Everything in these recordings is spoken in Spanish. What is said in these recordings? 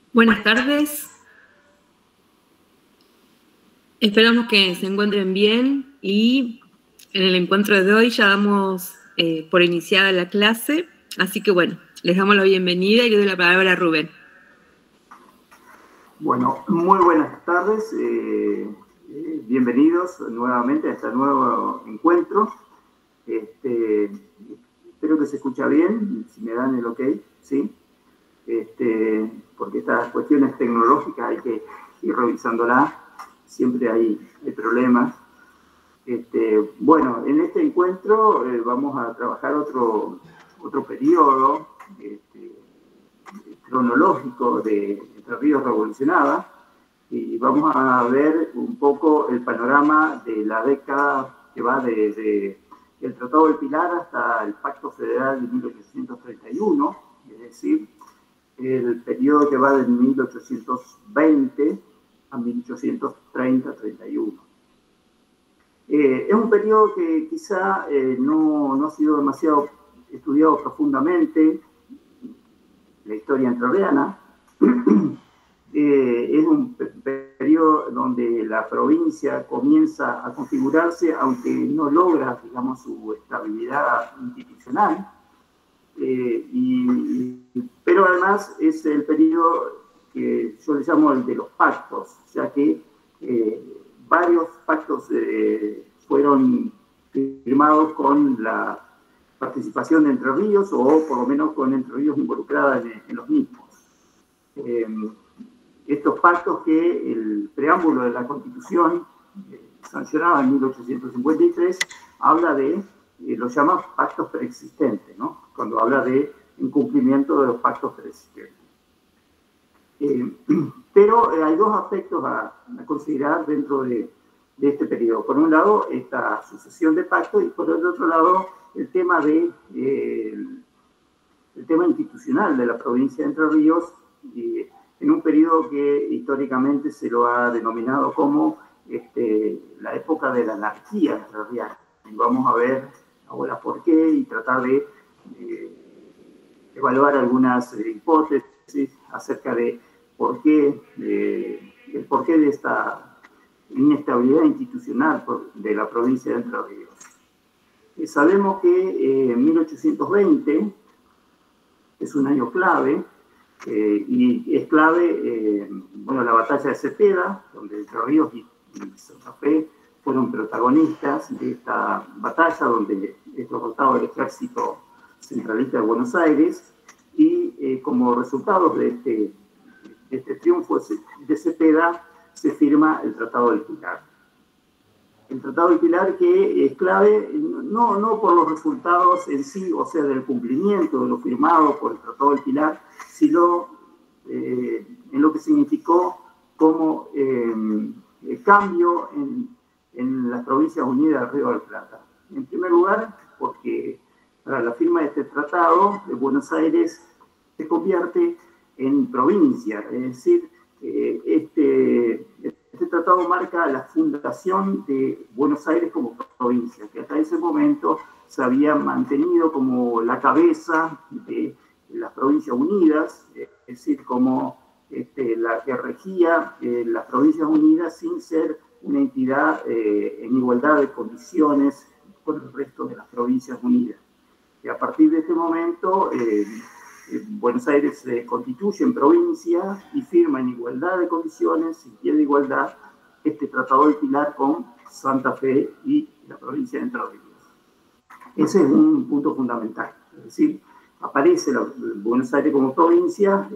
Buenas tardes, esperamos que se encuentren bien y en el encuentro de hoy ya damos por iniciada la clase, así que bueno, les damos la bienvenida y le doy la palabra a Rubén. Bueno, muy buenas tardes, bienvenidos nuevamente a este nuevo encuentro. Espero que se escucha bien, si me dan el ok, ¿sí? Porque estas cuestiones tecnológicas hay que ir revisándolas, siempre hay problemas. Bueno, en este encuentro vamos a trabajar otro periodo cronológico de Entre Ríos Revolucionada, y vamos a ver un poco el panorama de la década que va desde el Tratado del Pilar hasta el Pacto Federal de 1831, es decir, el periodo que va de 1820 a 1830-31. Es un periodo que quizá no ha sido demasiado estudiado profundamente, la historia entrerriana. Es un periodo donde la provincia comienza a configurarse, aunque no logra, digamos, su estabilidad institucional. Pero además es el periodo que yo le llamo el de los pactos, ya que varios pactos fueron firmados con la participación de Entre Ríos, o por lo menos con Entre Ríos involucrada en los mismos. Estos pactos que el preámbulo de la Constitución, sancionada en 1853, habla de, los llama pactos preexistentes, ¿no? Cuando habla de incumplimiento de los pactos preexistentes. Pero hay dos aspectos a considerar dentro de este periodo. Por un lado, esta sucesión de pactos, y por el otro lado, el tema institucional de la provincia de Entre Ríos, en un periodo que históricamente se lo ha denominado como la época de la anarquía entrerriana. Y vamos a ver ahora por qué y tratar de evaluar algunas hipótesis acerca de el porqué de esta inestabilidad institucional de la provincia de Entre Ríos. Sabemos que 1820 es un año clave, y es clave, bueno, la batalla de Cepeda, donde Entre Ríos y Santa Fe fueron protagonistas de esta batalla, donde es derrotado el ejército centralista de Buenos Aires, y como resultado de este triunfo de Cepeda se firma el Tratado del Pilar. El Tratado del Pilar, que es clave no por los resultados en sí, o sea, del cumplimiento de lo firmado por el Tratado del Pilar, sino en lo que significó como cambio en las Provincias Unidas del Río de la Plata. En primer lugar, porque para la firma de este tratado, Buenos Aires se convierte en provincia, es decir, este tratado marca la fundación de Buenos Aires como provincia, que hasta ese momento se había mantenido como la cabeza de las Provincias Unidas, es decir, como la que regía las Provincias Unidas sin ser una entidad en igualdad de condiciones con el resto de las Provincias Unidas. Y a partir de este momento, Buenos Aires se constituye en provincia y firma en igualdad de condiciones, en pie de igualdad, este Tratado del Pilar con Santa Fe y la provincia de Entre Ríos. Ese es un punto fundamental. Es decir, aparece Buenos Aires como provincia,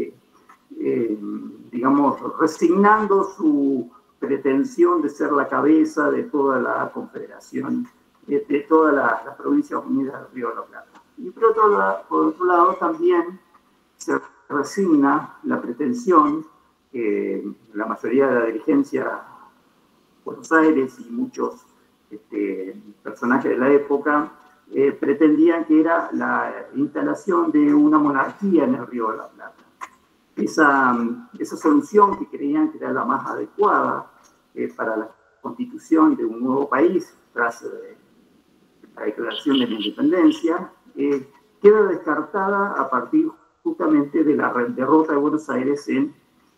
digamos, resignando su pretensión de ser la cabeza de toda la confederación, de todas las Provincias Unidas del Río de la Plata. Y por otro lado también se resigna la pretensión que la mayoría de la dirigencia de Buenos Aires y muchos personajes de la época pretendían, que era la instalación de una monarquía en el Río de la Plata. Esa solución, que creían que era la más adecuada para la constitución de un nuevo país tras la declaración de la independencia, queda descartada a partir justamente de la derrota de Buenos Aires en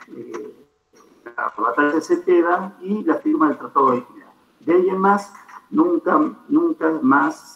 la batalla de Cepeda y la firma del Tratado de Pilar. De ahí en más, nunca más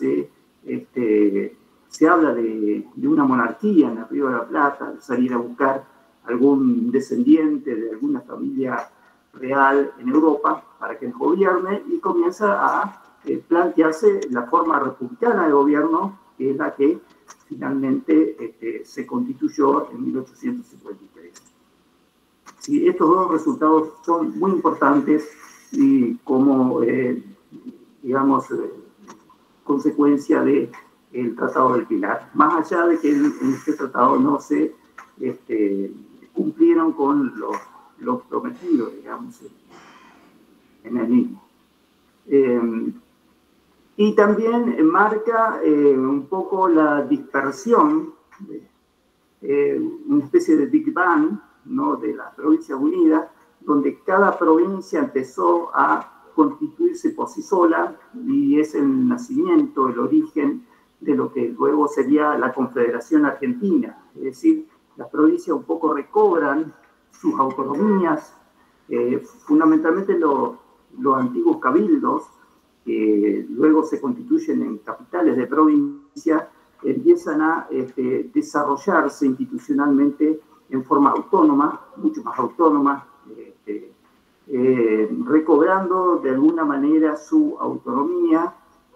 se habla de una monarquía en el Río de la Plata, de salir a buscar algún descendiente de alguna familia real en Europa para que nos gobierne, y comienza a plantearse la forma republicana de gobierno, que es la que finalmente se constituyó en 1853. Sí, estos dos resultados son muy importantes y como, digamos, consecuencia del Tratado del Pilar, más allá de que en este tratado no se cumplieron con los prometidos, digamos, en el mismo. Y también marca un poco la dispersión, una especie de Big Bang, ¿no?, de las Provincias Unidas, donde cada provincia empezó a constituirse por sí sola, y es el nacimiento, el origen de lo que luego sería la Confederación Argentina. Es decir, las provincias un poco recobran sus autonomías, fundamentalmente los antiguos cabildos, que luego se constituyen en capitales de provincia, empiezan a desarrollarse institucionalmente en forma autónoma, mucho más autónoma, recobrando de alguna manera su autonomía,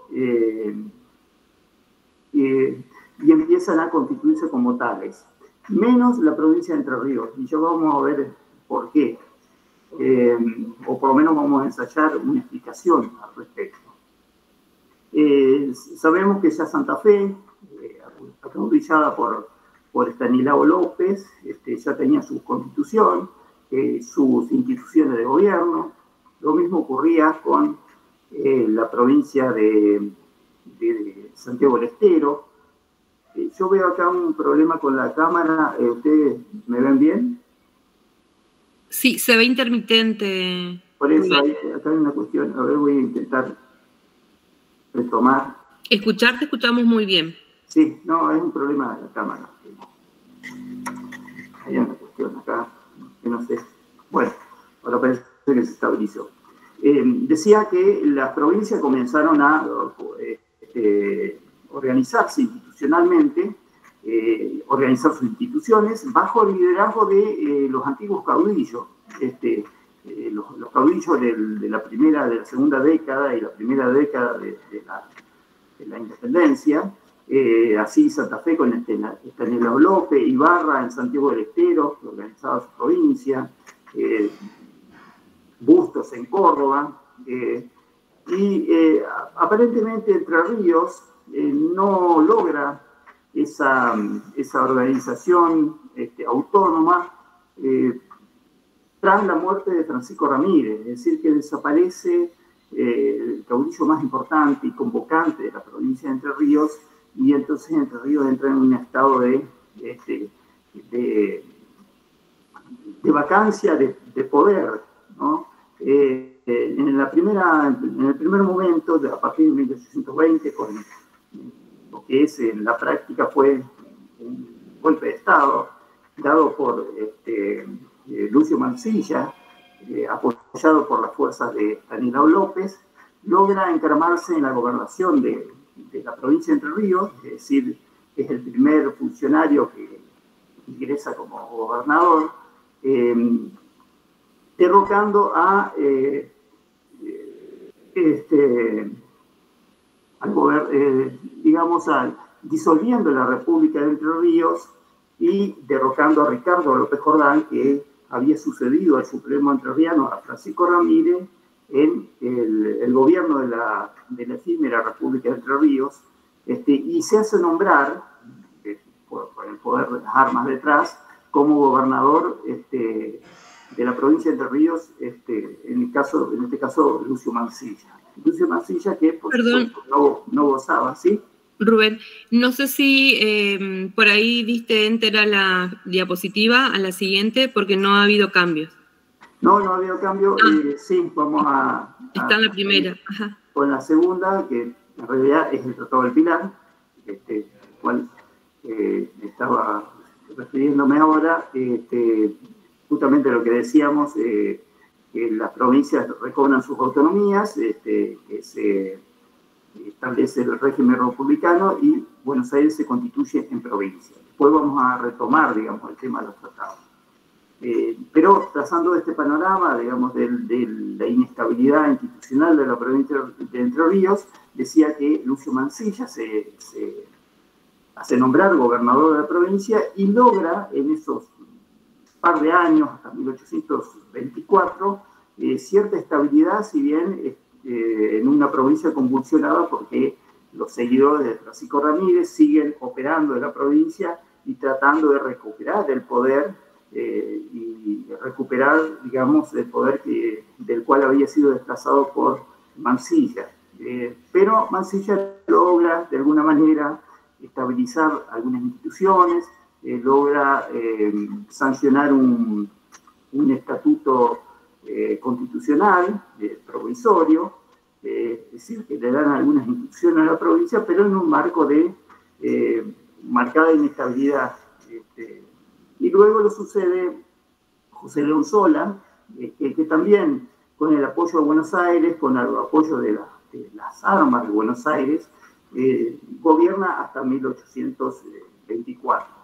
y empiezan a constituirse como tales, menos la provincia de Entre Ríos, y ya vamos a ver por qué, o por lo menos vamos a ensayar una explicación al respecto. Sabemos que ya Santa Fe, acaudillada por Estanislao López, ya tenía su constitución, sus instituciones de gobierno. Lo mismo ocurría con la provincia de Santiago del Estero. Yo veo acá un problema con la cámara. ¿Ustedes me ven bien? Sí, se ve intermitente. Por eso acá hay una cuestión. A ver, voy a intentar retomar. Escucharte escuchamos muy bien. Sí, no, es un problema de la cámara. Hay una cuestión acá que no sé. Bueno, ahora parece que se estabilizó. Decía que las provincias comenzaron a organizarse institucionalmente, organizar sus instituciones bajo el liderazgo de los antiguos caudillos, los caudillos de la segunda década y la primera década de la independencia. Así Santa Fe con Estanislao López, Ibarra en Santiago del Estero, que organizaba su provincia, Bustos en Córdoba, y aparentemente Entre Ríos no logra esa organización autónoma tras la muerte de Francisco Ramírez, es decir, que desaparece el caudillo más importante y convocante de la provincia de Entre Ríos, y entonces Entre Ríos entra en un estado de vacancia de poder, ¿no? En el primer momento, a partir de 1820, con lo que es en la práctica fue un golpe de Estado dado por Lucio Mansilla, apoyado por las fuerzas de Estanislao López, logra encarmarse en la gobernación de la provincia de Entre Ríos, es decir, es el primer funcionario que ingresa como gobernador, derrocando disolviendo la República de Entre Ríos y derrocando a Ricardo López Jordán, que había sucedido al Supremo entrerriano, a Francisco Ramírez, en el gobierno de la efímera República de Entre Ríos, y se hace nombrar, por el poder de las armas detrás, como gobernador de la provincia de Entre Ríos, en este caso Lucio Mansilla. Lucio Mansilla, que por supuesto no gozaba, ¿sí? Rubén, no sé si por ahí diste enter a la diapositiva, a la siguiente, porque no ha habido cambios. No ha habido cambio. Sí, vamos a... Está en la primera. Ajá. Con la segunda, que en realidad es el Tratado del Pilar, cual estaba refiriéndome ahora, justamente lo que decíamos, que las provincias recobran sus autonomías, que se establece el régimen republicano y Buenos Aires se constituye en provincia. Después vamos a retomar, digamos, el tema de los tratados. Pero trazando este panorama, digamos, de la inestabilidad institucional de la provincia de Entre Ríos, decía que Lucio Mansilla se hace nombrar gobernador de la provincia y logra en esos par de años, hasta 1824, cierta estabilidad, si bien en una provincia convulsionada porque los seguidores de Francisco Ramírez siguen operando en la provincia y tratando de recuperar el poder y recuperar, digamos, el poder del cual había sido desplazado por Mansilla. Pero Mansilla logra, de alguna manera, estabilizar algunas instituciones, logra sancionar un estatuto constitucional provisorio, es decir, que le dan algunas instrucciones a la provincia, pero en un marco de marcada inestabilidad. Y luego lo sucede José León Sola, que también con el apoyo de Buenos Aires, con el apoyo de las armas de Buenos Aires, gobierna hasta 1824.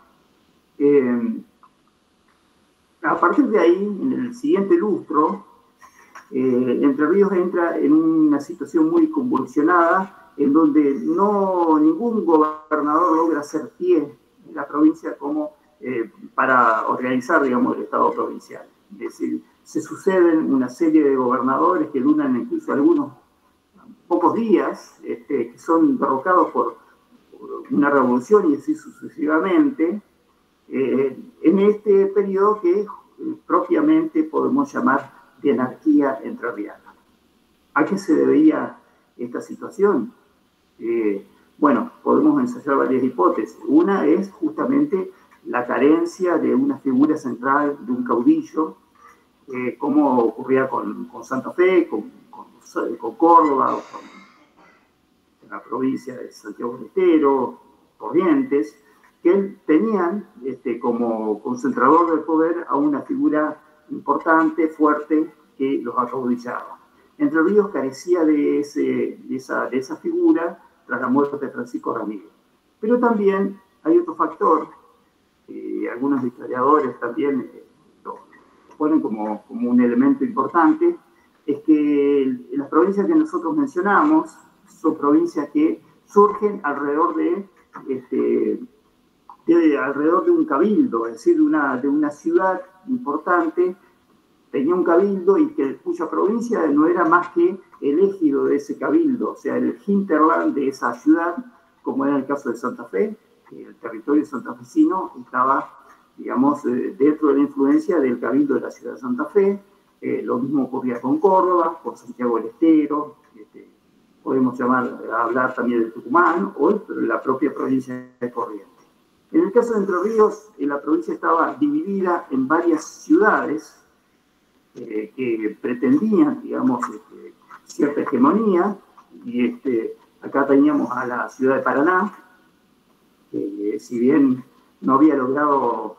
A partir de ahí, en el siguiente lustro, Entre Ríos entra en una situación muy convulsionada, en donde ningún gobernador logra hacer pie en la provincia como para organizar, digamos, el Estado provincial. Es decir, se suceden una serie de gobernadores que duran incluso algunos pocos días, que son derrocados por una revolución y así sucesivamente, en este periodo que propiamente podemos llamar de anarquía entrerriana. ¿A qué se debía esta situación? Bueno, podemos ensayar varias hipótesis. Una es justamente la carencia de una figura central, de un caudillo, como ocurría con Santa Fe, con Córdoba, con la provincia de Santiago del Estero, Corrientes, que tenían como concentrador del poder a una figura importante, fuerte, que los acaudillaba. Entre Ríos carecía de esa figura tras la muerte de Francisco Ramírez. Pero también hay otro factor, algunos historiadores también lo ponen como un elemento importante, es que las provincias que nosotros mencionamos son provincias que surgen alrededor de un cabildo, es decir, de una ciudad importante, tenía un cabildo y cuya provincia no era más que el ejido de ese cabildo, o sea, el hinterland de esa ciudad, como era el caso de Santa Fe, que el territorio santafesino estaba, digamos, dentro de la influencia del cabildo de la ciudad de Santa Fe. Lo mismo ocurría con Córdoba, con Santiago del Estero, podemos hablar también de Tucumán o la propia provincia de Corrientes. En el caso de Entre Ríos, la provincia estaba dividida en varias ciudades que pretendían, digamos, cierta hegemonía, y acá teníamos a la ciudad de Paraná, que si bien no había logrado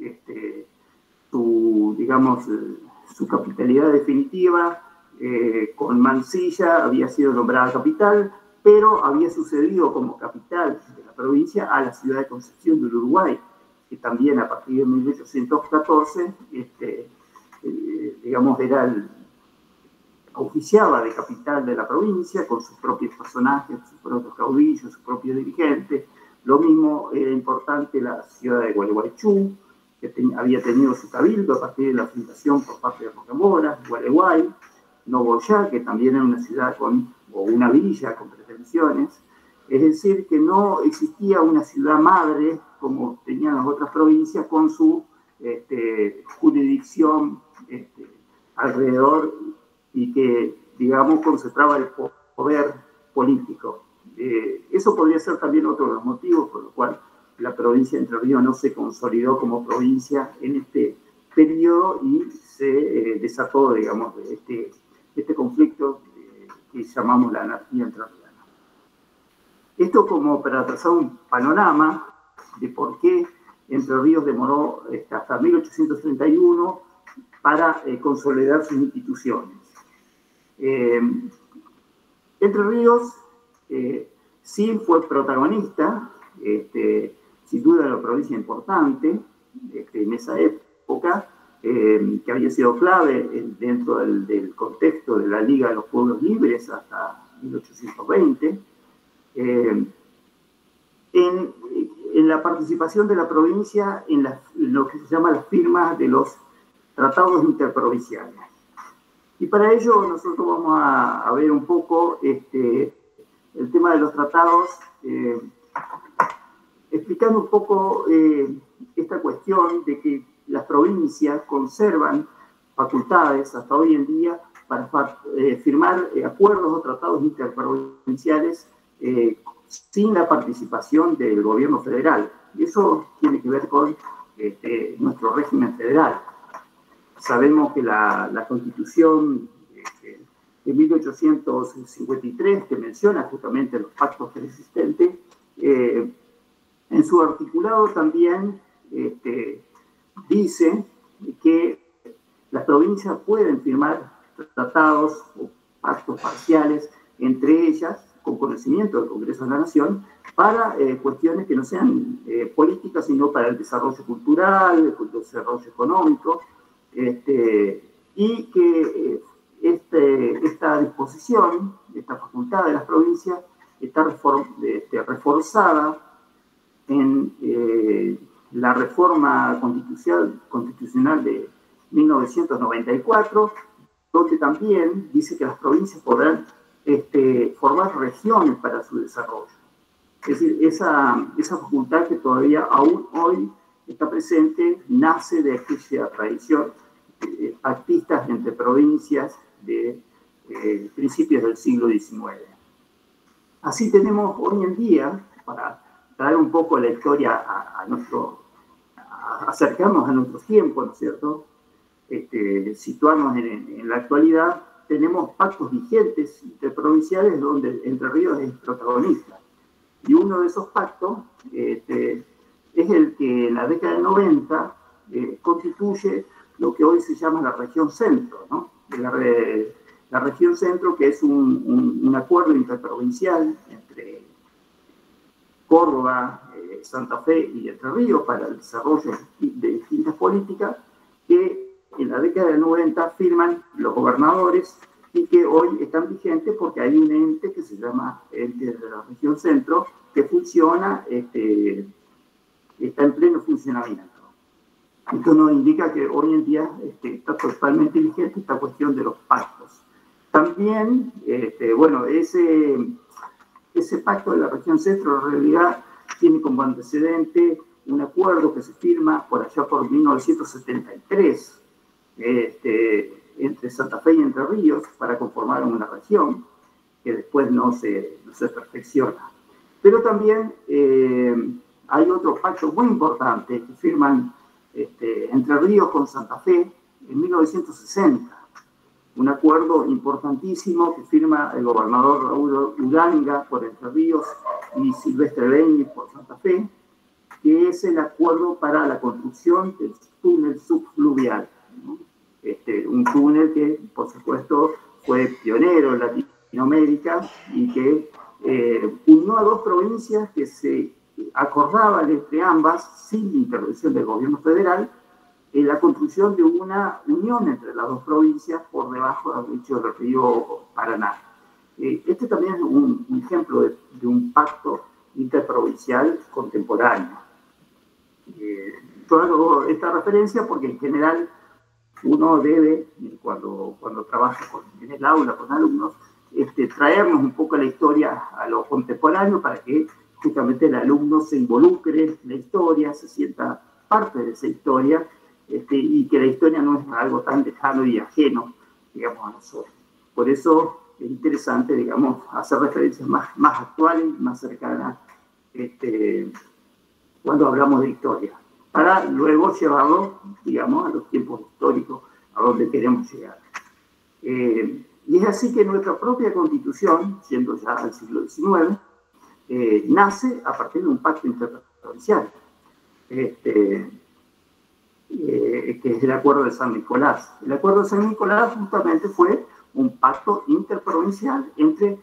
su capitalidad definitiva, con Mansilla había sido nombrada capital, pero había sucedido como capital de la provincia a la ciudad de Concepción del Uruguay, que también a partir de 1814, digamos, oficiaba de capital de la provincia, con sus propios personajes, sus propios caudillos, sus propios dirigentes. Lo mismo era importante la ciudad de Gualeguaychú, que había tenido su cabildo a partir de la fundación por parte de Rocamora, Gualeguay, Nogoyá, que también era una ciudad o una villa con pretensiones. Es decir, que no existía una ciudad madre como tenían las otras provincias con su jurisdicción alrededor y que, digamos, concentraba el poder político. Eso podría ser también otro de los motivos por los cuales la provincia de Entre Ríos no se consolidó como provincia en este periodo y se desató, digamos, este conflicto que llamamos la anarquía entrerriana. Esto como para trazar un panorama de por qué Entre Ríos demoró hasta 1831 para consolidar sus instituciones. Entre Ríos sí fue protagonista, sin duda una provincia importante en esa época, que había sido clave dentro del contexto de la Liga de los Pueblos Libres hasta 1820, en la participación de la provincia en lo que se llama las firmas de los tratados interprovinciales. Y para ello nosotros vamos a ver un poco el tema de los tratados, explicando un poco esta cuestión de que las provincias conservan facultades hasta hoy en día para firmar acuerdos o tratados interprovinciales sin la participación del gobierno federal. Y eso tiene que ver con nuestro régimen federal. Sabemos que la Constitución de 1853, que menciona justamente los pactos preexistentes, en su articulado también dice que las provincias pueden firmar tratados o pactos parciales entre ellas, con conocimiento del Congreso de la Nación, para cuestiones que no sean políticas, sino para el desarrollo cultural, el desarrollo económico, y que esta disposición, esta facultad de las provincias, está reforzada en la reforma constitucional de 1994, donde también dice que las provincias podrán formar regiones para su desarrollo. Es decir, esa facultad que todavía aún hoy está presente nace de aquella tradición pactistas entre provincias de principios del siglo XIX. Así tenemos hoy en día, para traer un poco la historia acercarnos a nuestros tiempos, ¿no es cierto? Situarnos en la actualidad, tenemos pactos vigentes interprovinciales donde Entre Ríos es protagonista. Y uno de esos pactos es el que en la década del 90 constituye lo que hoy se llama la región centro, ¿no? La región centro, que es un acuerdo interprovincial entre Córdoba, Santa Fe y Entre Ríos para el desarrollo de distintas políticas, que en la década del 90 firman los gobernadores y que hoy están vigentes porque hay un ente que se llama Ente de la Región Centro, que funciona, está en pleno funcionamiento. Esto nos indica que hoy en día está totalmente vigente esta cuestión de los pactos. También, bueno, ese pacto de la región centro en realidad tiene como antecedente un acuerdo que se firma por allá por 1973 entre Santa Fe y Entre Ríos para conformar una región que después no se perfecciona. Pero también hay otro pacto muy importante que firman Entre Ríos con Santa Fe en 1960. Un acuerdo importantísimo que firma el gobernador Raúl Uranga por Entre Ríos y Silvestre Beñez por Santa Fe, que es el acuerdo para la construcción del túnel subfluvial, ¿no? Un túnel que, por supuesto, fue pionero en Latinoamérica y que unió a dos provincias que se acordaban entre ambas, sin intervención del gobierno federal, en la construcción de una unión entre las dos provincias por debajo del lecho del río Paraná. Este también es un ejemplo de un pacto interprovincial contemporáneo. Yo hago esta referencia porque en general uno debe, cuando trabaja en el aula con alumnos, traernos un poco la historia a lo contemporáneo para que justamente el alumno se involucre en la historia, se sienta parte de esa historia, y que la historia no es algo tan lejano y ajeno, digamos, a nosotros. Por eso es interesante, digamos, hacer referencias más actuales y más cercanas cuando hablamos de historia, para luego llevarlo, digamos, a los tiempos históricos, a donde queremos llegar. Y es así que nuestra propia Constitución, siendo ya del siglo XIX, nace a partir de un pacto interprovincial. que es el Acuerdo de San Nicolás. El Acuerdo de San Nicolás justamente fue un pacto interprovincial entre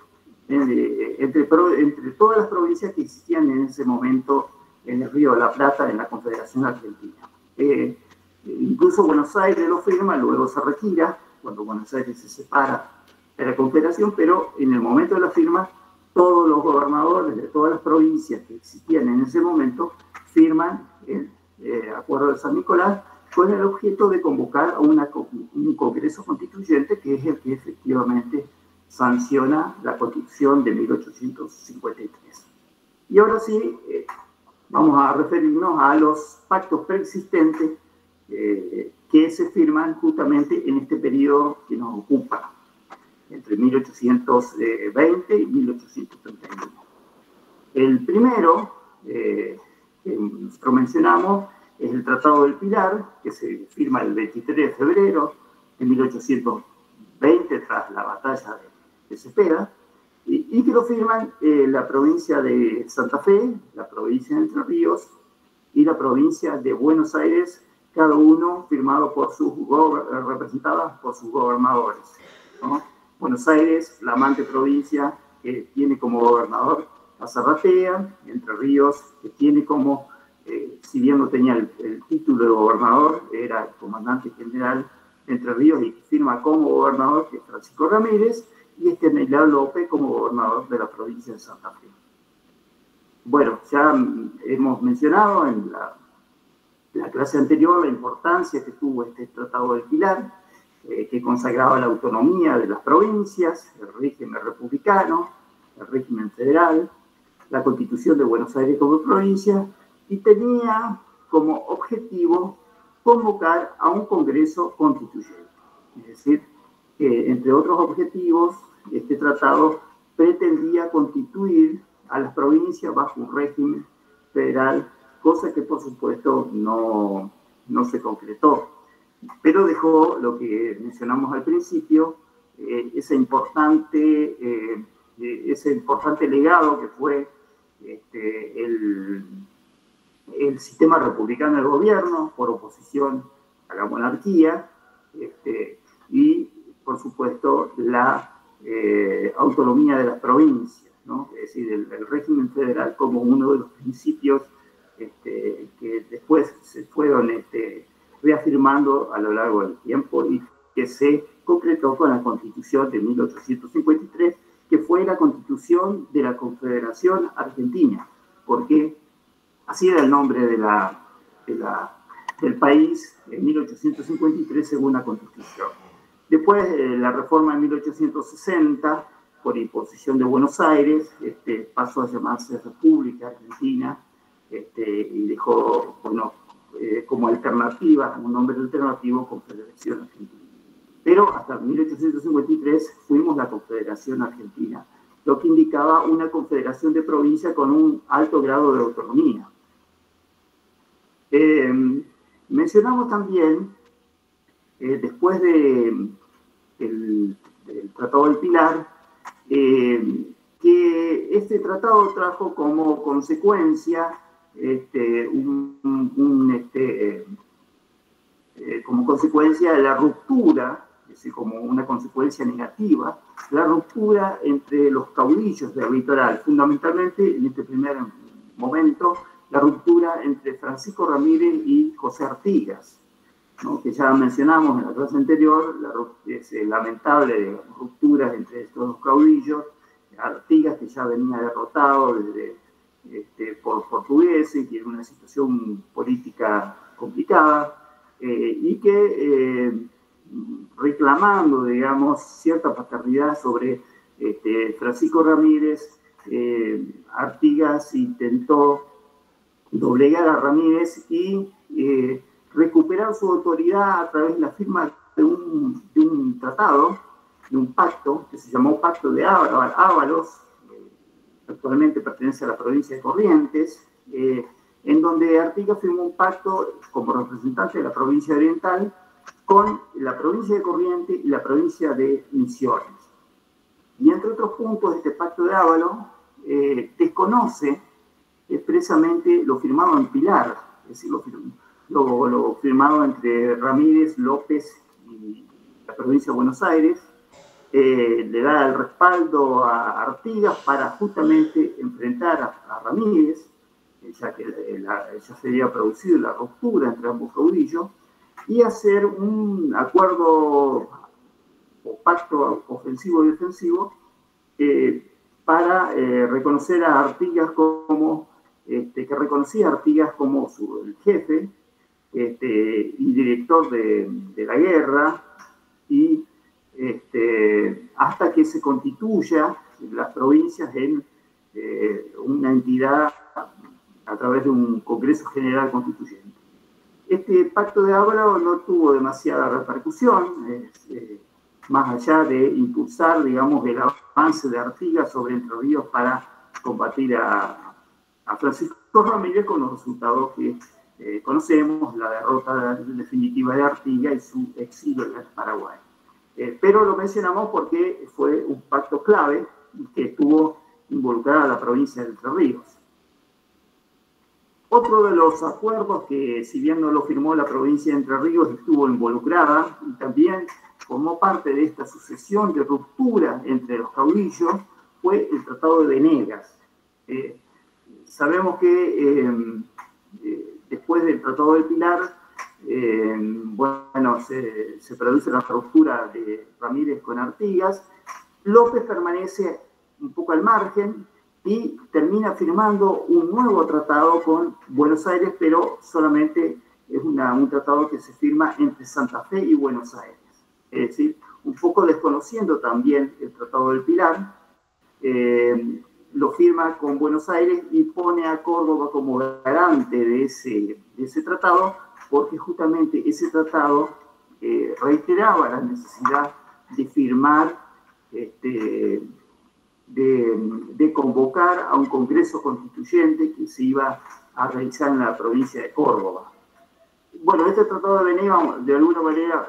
todas las provincias que existían en ese momento en el Río de la Plata, en la Confederación Argentina. Incluso Buenos Aires lo firma, luego se retira, cuando Buenos Aires se separa de la Confederación, pero en el momento de la firma, todos los gobernadores de todas las provincias que existían en ese momento firman el Acuerdo de San Nicolás con el objeto de convocar a un Congreso Constituyente, que es el que efectivamente sanciona la Constitución de 1853. Y ahora sí, vamos a referirnos a los pactos preexistentes que se firman justamente en este periodo que nos ocupa, entre 1820 y 1831. El primero, que nosotros mencionamos, es el Tratado del Pilar, que se firma el 23 de febrero de 1820, tras la batalla de Cepeda, y que lo firman la provincia de Santa Fe, la provincia de Entre Ríos y la provincia de Buenos Aires, cada uno firmado por representadas por sus gobernadores, ¿no? Buenos Aires, la amante provincia, que tiene como gobernador a Zarratea; Entre Ríos, que tiene como, si bien no tenía el título de gobernador, era el comandante general de Entre Ríos y que firma como gobernador, que es Francisco Ramírez; y Estanislao López como gobernador de la provincia de Santa Fe. Bueno, ya hemos mencionado en la clase anterior la importancia que tuvo este Tratado del Pilar, que consagraba la autonomía de las provincias, el régimen republicano, el régimen federal, la Constitución de Buenos Aires como provincia, y tenía como objetivo convocar a un Congreso Constituyente. Es decir, que entre otros objetivos, este tratado pretendía constituir a las provincias bajo un régimen federal, cosa que por supuesto no se concretó, pero dejó lo que mencionamos al principio, ese importante legado que fue el sistema republicano de gobierno por oposición a la monarquía, y por supuesto la autonomía de las provincias, ¿no? Es decir, el régimen federal como uno de los principios que después se fueron reafirmando a lo largo del tiempo y que se concretó con la Constitución de 1853, que fue la Constitución de la Confederación Argentina, porque así era el nombre del país en 1853 según la Constitución. Después, la reforma en 1860, por imposición de Buenos Aires, pasó a llamarse República Argentina, y dejó, bueno, como alternativa, un nombre alternativo, Confederación Argentina. Pero hasta 1853 fuimos la Confederación Argentina, lo que indicaba una confederación de provincias con un alto grado de autonomía. Mencionamos también, después del Tratado del Pilar, que este tratado trajo como consecuencia como consecuencia de la ruptura, es decir, como una consecuencia negativa, la ruptura entre los caudillos del litoral, fundamentalmente en este primer momento, la ruptura entre Francisco Ramírez y José Artigas, ¿no? Que ya mencionamos en la clase anterior, es lamentable rupturas entre estos dos caudillos. Artigas, que ya venía derrotado por portugueses y tiene una situación política complicada, y que reclamando, digamos, cierta paternidad sobre Francisco Ramírez, Artigas intentó doblegar a Ramírez y recuperar su autoridad a través de la firma de un tratado, de un pacto que se llamó Pacto de Ávalos, actualmente pertenece a la provincia de Corrientes, en donde Artigas firmó un pacto como representante de la provincia oriental con la provincia de Corrientes y la provincia de Misiones. Y entre otros puntos de este Pacto de Ávalos, desconoce expresamente lo firmado en Pilar, es decir, lo firmado entre Ramírez, López y la provincia de Buenos Aires, le da el respaldo a Artigas para justamente enfrentar a Ramírez, ya que ya se había producido la ruptura entre ambos caudillos, y hacer un acuerdo o pacto ofensivo y defensivo para reconocer a Artigas como, que reconocía a Artigas como el jefe y director de la guerra, y hasta que se constituya las provincias en una entidad a través de un Congreso General Constituyente. Este pacto de Ábrego no tuvo demasiada repercusión, más allá de impulsar, digamos, el avance de Artigas sobre Entre Ríos para combatir a Francisco Ramírez, con los resultados que conocemos, la derrota definitiva de Artigas y su exilio en el Paraguay. Pero lo mencionamos porque fue un pacto clave que estuvo involucrada a la provincia de Entre Ríos. Otro de los acuerdos que, si bien no lo firmó la provincia de Entre Ríos, estuvo involucrada y también formó parte de esta sucesión de ruptura entre los caudillos, fue el Tratado de Venegas. Sabemos que después del Tratado del Pilar, se produce la ruptura de Ramírez con Artigas. López permanece un poco al margen y termina firmando un nuevo tratado con Buenos Aires, pero solamente es un tratado que se firma entre Santa Fe y Buenos Aires. Es decir, un poco desconociendo también el Tratado del Pilar, lo firma con Buenos Aires y pone a Córdoba como garante de ese tratado, porque justamente ese tratado reiteraba la necesidad de firmar, de convocar a un Congreso Constituyente que se iba a realizar en la provincia de Córdoba. Bueno, este Tratado de Venegas, de alguna manera,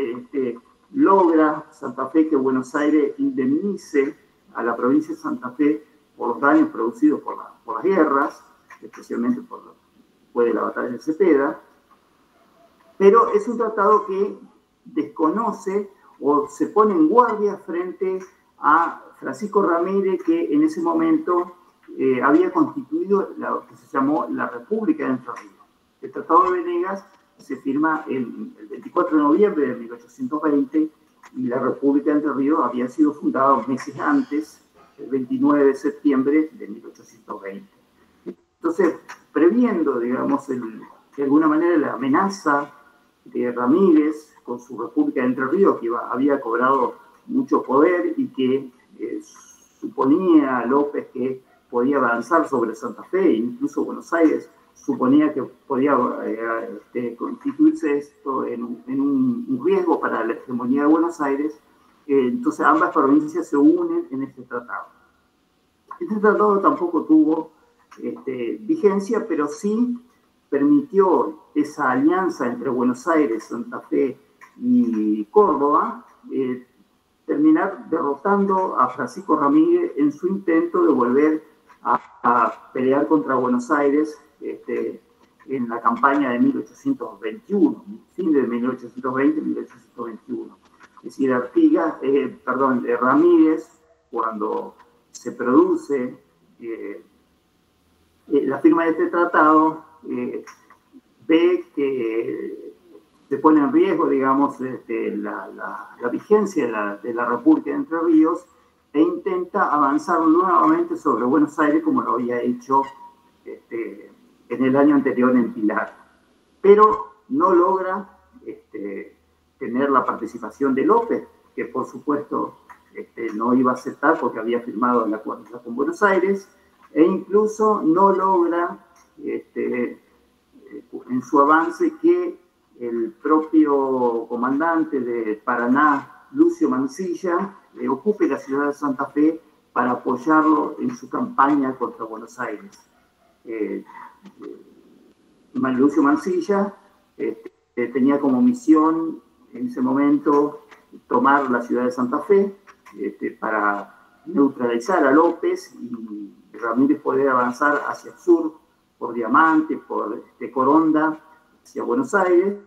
logra Santa Fe que Buenos Aires indemnice a la provincia de Santa Fe por los daños producidos por las guerras, especialmente después de la batalla de Cepeda, pero es un tratado que desconoce o se pone en guardia frente a Francisco Ramírez, que en ese momento había constituido lo que se llamó la República de Entre Ríos. El Tratado de Venegas se firma el 24 de noviembre de 1820 y la República de Entre Ríos había sido fundada meses antes, el 29 de septiembre de 1820. Entonces, previendo, digamos, de alguna manera la amenaza de Ramírez con su República de Entre Ríos, que había cobrado mucho poder y que suponía a López que podía avanzar sobre Santa Fe, incluso Buenos Aires suponía que podía constituirse esto en un riesgo para la hegemonía de Buenos Aires. Entonces ambas provincias se unen en este tratado. Este tratado tampoco tuvo vigencia, pero sí permitió esa alianza entre Buenos Aires, Santa Fe y Córdoba, terminar derrotando a Francisco Ramírez en su intento de volver a pelear contra Buenos Aires en la campaña de 1821, fin de 1820-1821. Es decir, Ramírez, cuando se produce la firma de este tratado, ve que se pone en riesgo, digamos, la vigencia de la República de Entre Ríos e intenta avanzar nuevamente sobre Buenos Aires como lo había hecho en el año anterior en Pilar. Pero no logra tener la participación de López, que por supuesto no iba a aceptar porque había firmado el acuerdo con Buenos Aires, e incluso no logra en su avance que el propio comandante de Paraná, Lucio Mansilla, ocupe la ciudad de Santa Fe para apoyarlo en su campaña contra Buenos Aires. Lucio Mansilla tenía como misión en ese momento tomar la ciudad de Santa Fe para neutralizar a López y Ramírez poder avanzar hacia el sur por Diamante, por Coronda, hacia Buenos Aires.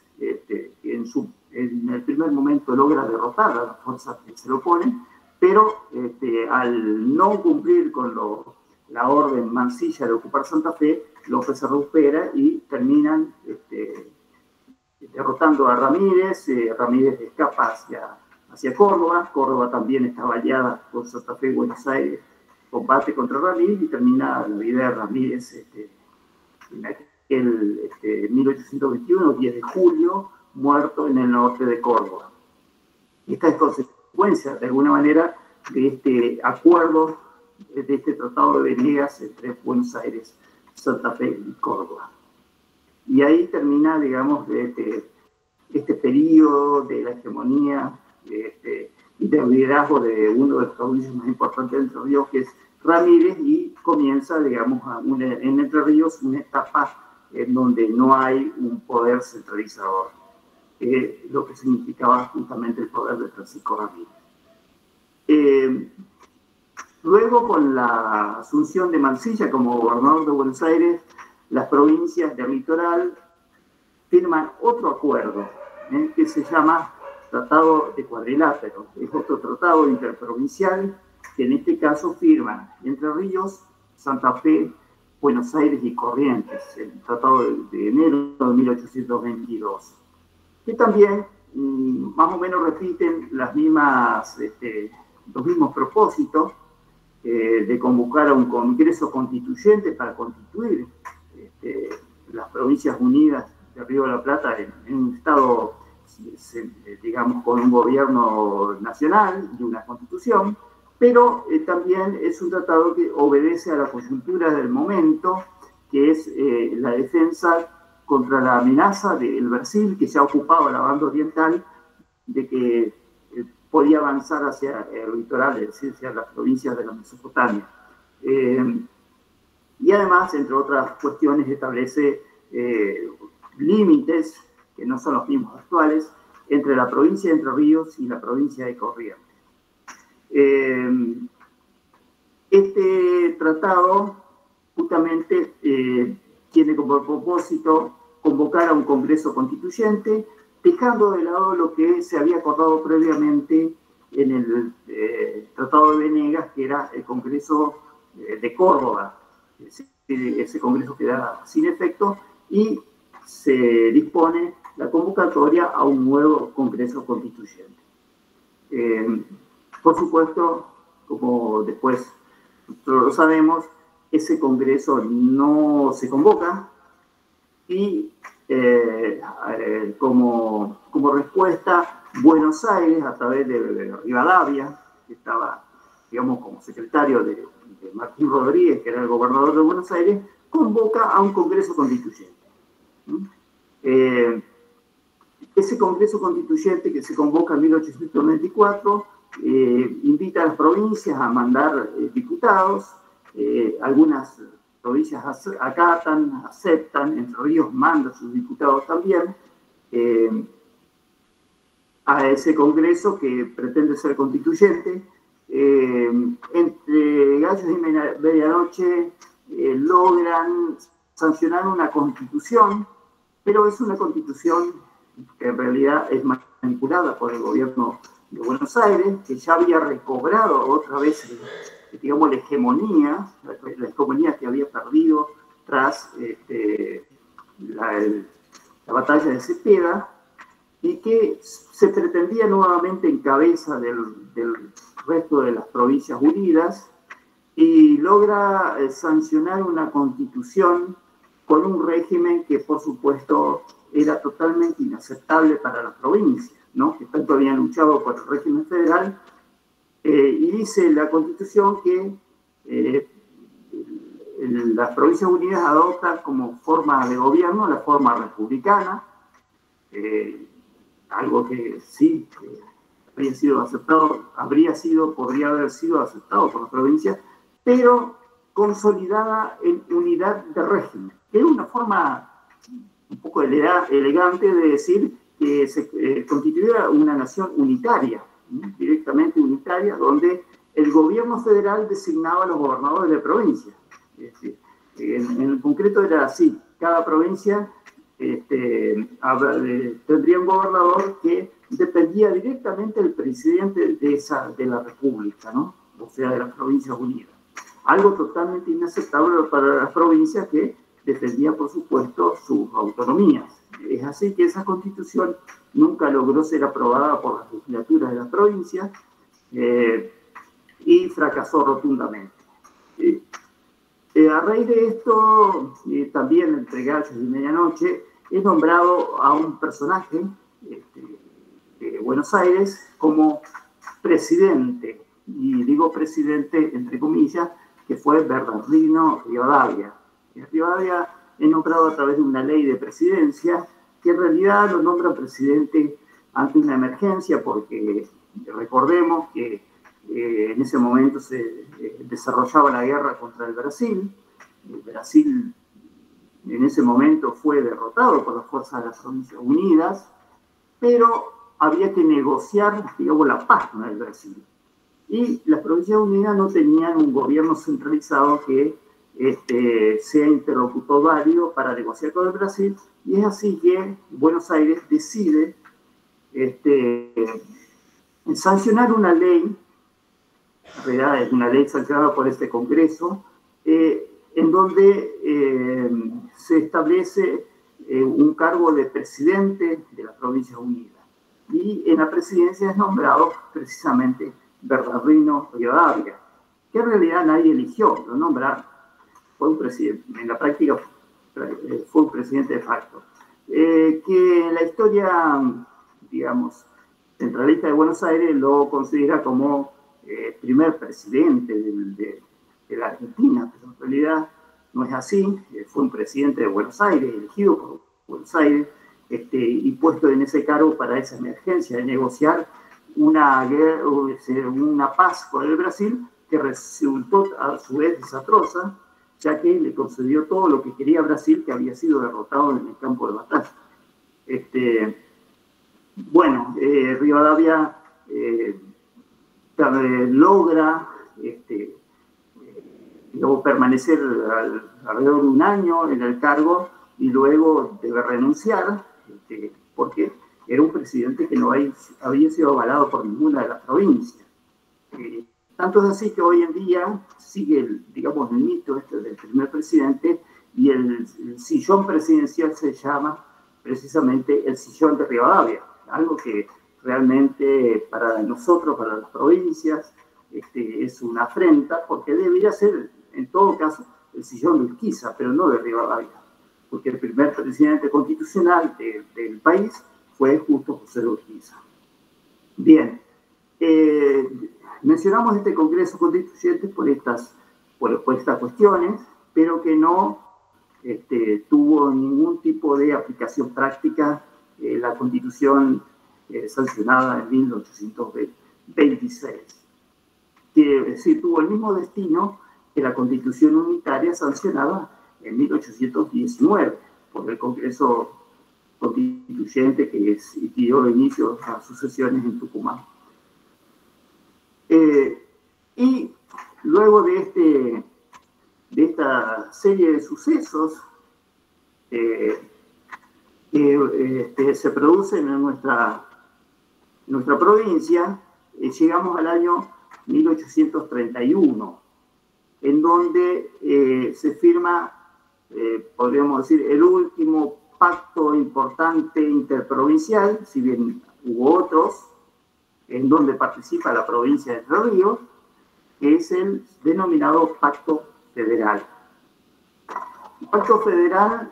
En el primer momento logra derrotar a las fuerzas que se lo oponen, pero al no cumplir con la orden Mansilla de ocupar Santa Fe, López se recupera y terminan derrotando a Ramírez. Ramírez escapa hacia Córdoba. Córdoba también está aliada por Santa Fe y Buenos Aires. Combate contra Ramírez y termina la vida de Ramírez en aquel 1821, 10 de julio, muerto en el norte de Córdoba. Esta es consecuencia, de alguna manera, de este acuerdo, de este tratado de Venegas entre Buenos Aires, Santa Fe y Córdoba. Y ahí termina, digamos, este periodo de la hegemonía y del liderazgo de uno de los caudillos más importantes de Entre Ríos, que es Ramírez, y comienza, digamos, en Entre Ríos una etapa en donde no hay un poder centralizador, lo que significaba justamente el poder de Francisco Ramírez. Luego, con la asunción de Mansilla como gobernador de Buenos Aires, las provincias del litoral firman otro acuerdo, que se llama Tratado de Cuadrilátero. Es otro tratado interprovincial que en este caso firman Entre Ríos, Santa Fe, Buenos Aires y Corrientes, el tratado de enero de 1822, que también más o menos repiten los mismos propósitos, de convocar a un congreso constituyente para constituir las Provincias Unidas de Río de la Plata en un estado, digamos, con un gobierno nacional y una constitución, pero también es un tratado que obedece a la coyuntura del momento, que es la defensa contra la amenaza del Brasil, que ya ocupaba la banda oriental, de que podía avanzar hacia el litoral, es decir, hacia las provincias de la Mesopotamia. Y además, entre otras cuestiones, establece límites, que no son los mismos actuales, entre la provincia de Entre Ríos y la provincia de Corrientes. Este tratado justamente tiene como propósito convocar a un congreso constituyente, dejando de lado lo que se había acordado previamente en el Tratado de Venegas, que era el Congreso de Córdoba. Ese congreso queda sin efecto y se dispone la convocatoria a un nuevo Congreso Constituyente. Por supuesto, como después nosotros lo sabemos, ese Congreso no se convoca y como respuesta, Buenos Aires, a través de Rivadavia, que estaba, digamos, como secretario de Martín Rodríguez, que era el gobernador de Buenos Aires, convoca a un Congreso Constituyente. Ese Congreso Constituyente, que se convoca en 1894, invita a las provincias a mandar diputados. Algunas provincias acatan, aceptan. Entre Ríos manda sus diputados también a ese Congreso que pretende ser constituyente. Entre gallos y medianoche logran sancionar una constitución, pero es una constitución que en realidad es manipulada por el gobierno de Buenos Aires, que ya había recobrado otra vez, digamos, la hegemonía que había perdido tras la batalla de Cepeda, y que se pretendía nuevamente en cabeza del resto de las provincias unidas, y logra sancionar una constitución con un régimen que, por supuesto, era totalmente inaceptable para las provincias, ¿no? Que tanto habían luchado por el régimen federal. Y dice la Constitución que las Provincias Unidas adoptan como forma de gobierno la forma republicana, algo que sí habría sido aceptado, podría haber sido aceptado por las provincias, pero consolidada en unidad de régimen, que es una forma un poco elegante de decir que se constituía una nación unitaria, directamente unitaria, donde el gobierno federal designaba a los gobernadores de provincia. Es decir, En el concreto era así, cada provincia tendría un gobernador que dependía directamente del presidente de la República, ¿no? O sea, de las Provincias Unidas. Algo totalmente inaceptable para las provincias que defendían, por supuesto, sus autonomías. Es así que esa constitución nunca logró ser aprobada por las legislaturas de las provincias y fracasó rotundamente. A raíz de esto, también entre gallos y medianoche, he nombrado a un personaje de Buenos Aires como presidente, y digo presidente entre comillas, que fue Bernardino Rivadavia. Rivadavia es nombrado a través de una ley de presidencia, que en realidad lo nombra presidente ante una emergencia, porque recordemos que en ese momento se desarrollaba la guerra contra el Brasil. El Brasil en ese momento fue derrotado por las fuerzas de las Provincias Unidas, pero había que negociar, digamos, la paz con el Brasil. Y las Provincias Unidas no tenían un gobierno centralizado que sea interlocutor válido para negociar con el Brasil, y es así que Buenos Aires decide sancionar una ley, en realidad es una ley sancionada por este Congreso, en donde se establece un cargo de presidente de las Provincias Unidas. Y en la presidencia es nombrado precisamente Bernardino Rivadavia, que en realidad nadie eligió, lo nombra, fue un presidente, en la práctica fue un presidente de facto. Que la historia, digamos, centralista de Buenos Aires lo considera como primer presidente de la Argentina, pero en realidad no es así. Fue un presidente de Buenos Aires, elegido por Buenos Aires, y puesto en ese cargo para esa emergencia de negociar una paz con el Brasil, que resultó a su vez desastrosa, ya que le concedió todo lo que quería Brasil, que había sido derrotado en el campo de batalla. Rivadavia logra luego permanecer alrededor de un año en el cargo y luego debe renunciar, porque era un presidente que no había sido avalado por ninguna de las provincias. Tanto es así que hoy en día sigue el mito del primer presidente, y el sillón presidencial se llama precisamente el sillón de Rivadavia, algo que realmente para nosotros, para las provincias, es una afrenta, porque debería ser en todo caso el sillón de Urquiza, pero no de Rivadavia, porque el primer presidente constitucional del país fue justo José de Urquiza. Bien, mencionamos este Congreso Constituyente por estas cuestiones, pero que no tuvo ningún tipo de aplicación práctica la Constitución sancionada en 1826, que sí tuvo el mismo destino que la Constitución unitaria sancionada en 1819 por el Congreso Constituyente que dio inicio a sucesiones en Tucumán. Y luego de esta serie de sucesos que se producen en nuestra provincia, llegamos al año 1831, en donde se firma, podríamos decir, el último pacto importante interprovincial, si bien hubo otros, en donde participa la provincia de Entre Ríos, que es el denominado Pacto Federal. El Pacto Federal,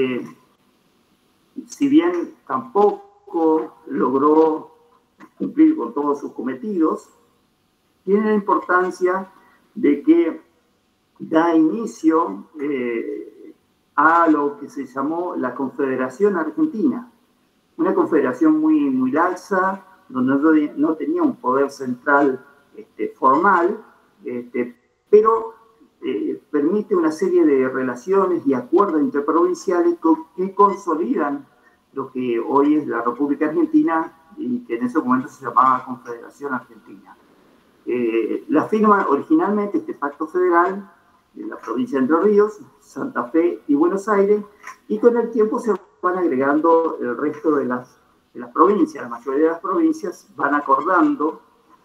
si bien tampoco logró cumplir con todos sus cometidos, tiene la importancia de que da inicio a lo que se llamó la Confederación Argentina, una confederación muy laxa, donde no tenía un poder central formal, pero permite una serie de relaciones y acuerdos interprovinciales que consolidan lo que hoy es la República Argentina y que en ese momento se llamaba Confederación Argentina. La firma originalmente este pacto federal en la provincia de Entre Ríos, Santa Fe y Buenos Aires, y con el tiempo se van agregando el resto de las provincias. La mayoría de las provincias van acordando,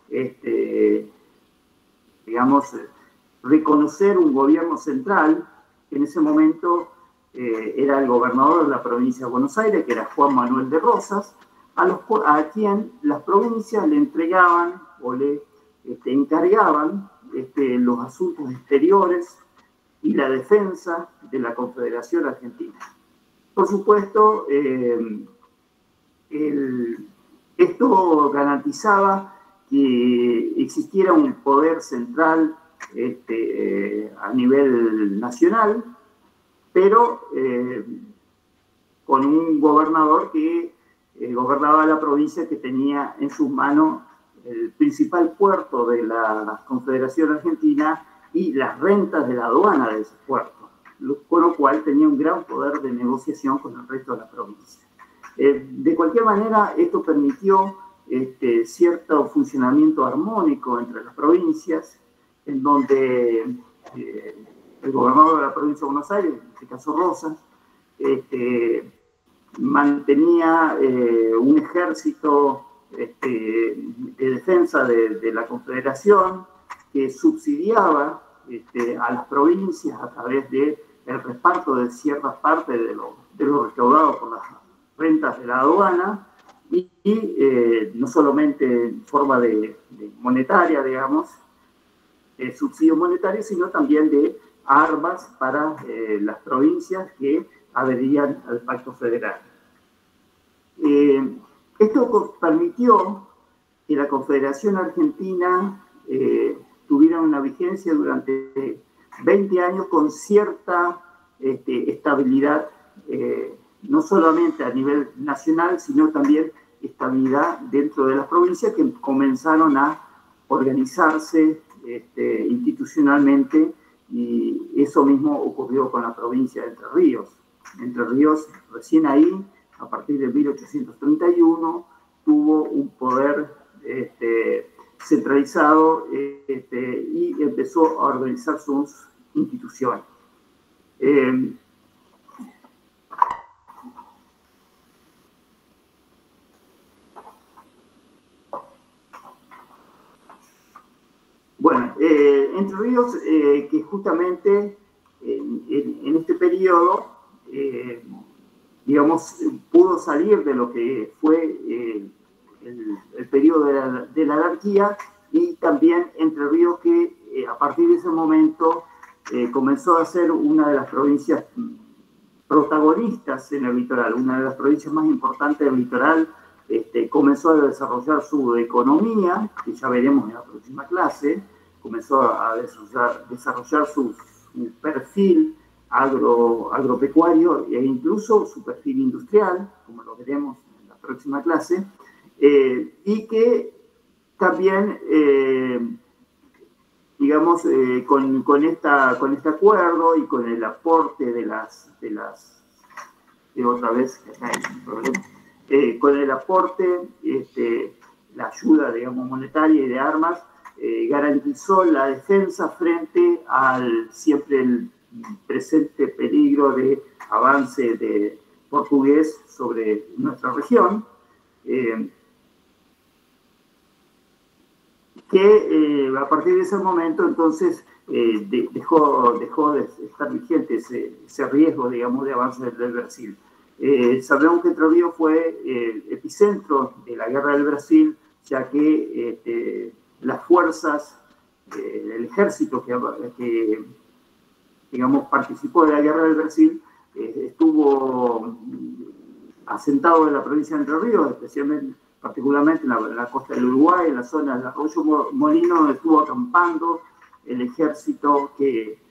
digamos, reconocer un gobierno central, que en ese momento era el gobernador de la provincia de Buenos Aires, que era Juan Manuel de Rosas, a quien las provincias le entregaban o le encargaban los asuntos exteriores y la defensa de la Confederación Argentina. Por supuesto, esto garantizaba que existiera un poder central a nivel nacional, pero con un gobernador que gobernaba la provincia, que tenía en sus manos el principal puerto de la Confederación Argentina y las rentas de la aduana de ese puerto, con lo cual tenía un gran poder de negociación con el resto de la provincia. De cualquier manera, esto permitió cierto funcionamiento armónico entre las provincias, en donde el gobernador de la provincia de Buenos Aires, en este caso Rosas, mantenía un ejército de defensa de la Confederación, que subsidiaba a las provincias a través del reparto de ciertas partes de lo recaudado por las rentas de la aduana, y no solamente en forma de monetaria, digamos, subsidio monetario, sino también de armas para las provincias que adherían al Pacto Federal. Esto permitió que la Confederación Argentina tuviera una vigencia durante 20 años con cierta estabilidad, no solamente a nivel nacional, sino también estabilidad dentro de las provincias, que comenzaron a organizarse institucionalmente, y eso mismo ocurrió con la provincia de Entre Ríos. Entre Ríos, recién ahí, a partir de 1831, tuvo un poder centralizado y empezó a organizar sus instituciones. Bueno, Entre Ríos, que justamente en este periodo, digamos, pudo salir de lo que fue el periodo de la anarquía, y también Entre Ríos, que a partir de ese momento comenzó a ser una de las provincias protagonistas en el litoral, una de las provincias más importantes del litoral. Comenzó a desarrollar su economía, que ya veremos en la próxima clase, comenzó a desarrollar su perfil agropecuario e incluso su perfil industrial, como lo veremos en la próxima clase, y que también, digamos, con este acuerdo y con el aporte con el aporte, la ayuda, digamos, monetaria y de armas, garantizó la defensa frente al siempre presente peligro de avance de portugués sobre nuestra región, que a partir de ese momento entonces dejó de estar vigente ese riesgo, digamos, de avance del Brasil. Sabemos que Entre Ríos fue el epicentro de la Guerra del Brasil, ya que las fuerzas, el ejército que digamos, participó de la Guerra del Brasil, estuvo asentado en la provincia de Entre Ríos, particularmente en la costa del Uruguay, en la zona del Arroyo Molino, donde estuvo acampando el ejército que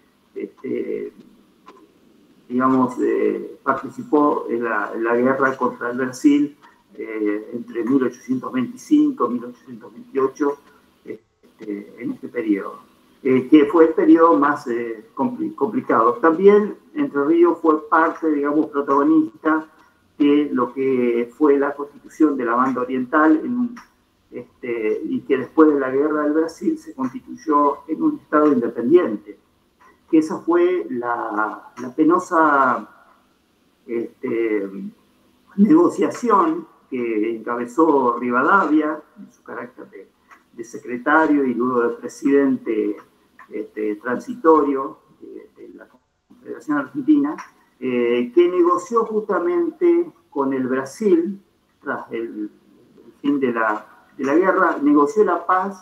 digamos, participó en la guerra contra el Brasil entre 1825 y 1828, en este periodo, que fue el periodo más complicado. También Entre Ríos fue parte, digamos, protagonista de lo que fue la constitución de la Banda Oriental, y que después de la Guerra del Brasil se constituyó en un Estado independiente. que esa fue la penosa negociación que encabezó Rivadavia en su carácter de secretario y luego de presidente transitorio de la Confederación Argentina, que negoció justamente con el Brasil, tras el fin de la guerra, negoció la paz,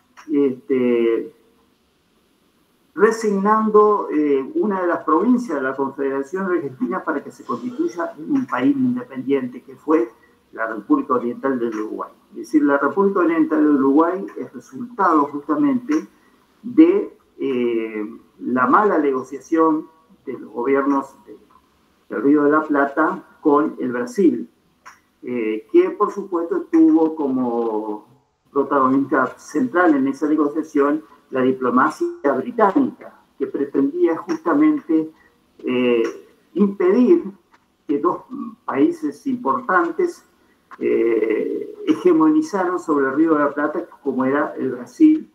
resignando una de las provincias de la Confederación Argentina para que se constituya en un país independiente, que fue la República Oriental del Uruguay. Es decir, la República Oriental del Uruguay es resultado justamente de la mala negociación de los gobiernos del Río de la Plata con el Brasil, que por supuesto tuvo como protagonista central en esa negociación la diplomacia británica, que pretendía justamente impedir que dos países importantes hegemonizaron sobre el Río de la Plata, como era el Brasil,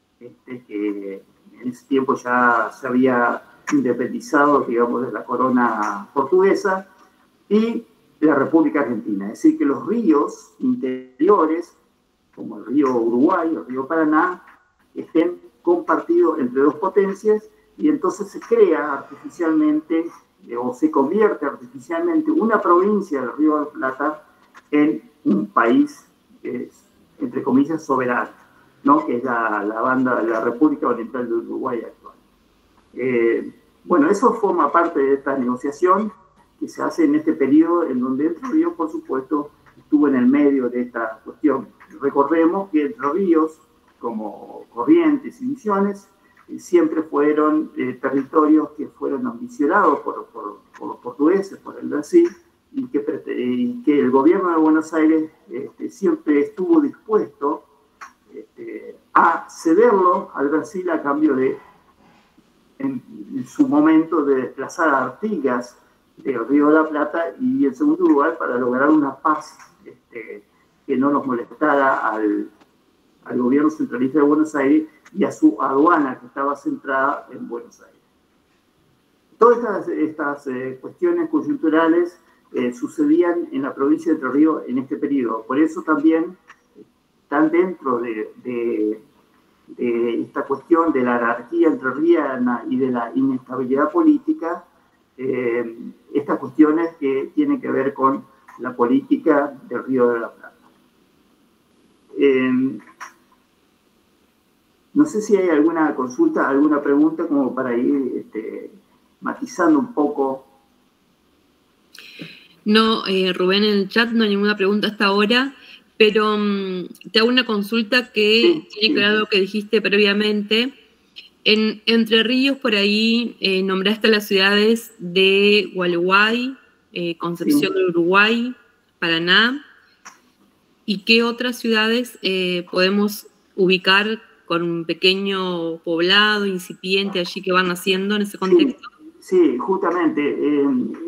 que en ese tiempo ya se había independizado, digamos, de la corona portuguesa, y la República Argentina. Es decir, que los ríos interiores, como el río Uruguay, el río Paraná, estén compartidos entre dos potencias, y entonces se crea artificialmente, o se convierte artificialmente, una provincia del Río de la Plata en un país, entre comillas, soberano, ¿no? Que es la República Oriental del Uruguay actual. Bueno, eso forma parte de esta negociación que se hace en este periodo, en donde Entre Ríos, por supuesto, estuvo en el medio de esta cuestión. Recordemos que Entre Ríos, como Corrientes y Misiones, siempre fueron territorios que fueron ambicionados por los portugueses, por el Brasil, y que el gobierno de Buenos Aires siempre estuvo dispuesto a cederlo al Brasil a cambio de, en su momento, de desplazar a Artigas del Río de la Plata, y en segundo lugar para lograr una paz que no nos molestara al gobierno centralista de Buenos Aires y a su aduana, que estaba centrada en Buenos Aires. Todas estas cuestiones coyunturales sucedían en la provincia de Entre Ríos en este periodo. Por eso también están dentro de esta cuestión de la anarquía entrerriana y de la inestabilidad política, estas cuestiones que tienen que ver con la política del Río de la Plata. No sé si hay alguna consulta, alguna pregunta como para ir matizando un poco. No, Rubén, en el chat no hay ninguna pregunta hasta ahora, pero te hago una consulta que tiene que ver con lo que dijiste previamente. En Entre Ríos, por ahí, nombraste las ciudades de Gualeguay, Concepción del Uruguay, Paraná. ¿Y qué otras ciudades podemos ubicar con un pequeño poblado incipiente allí que van naciendo en ese contexto? Sí, justamente.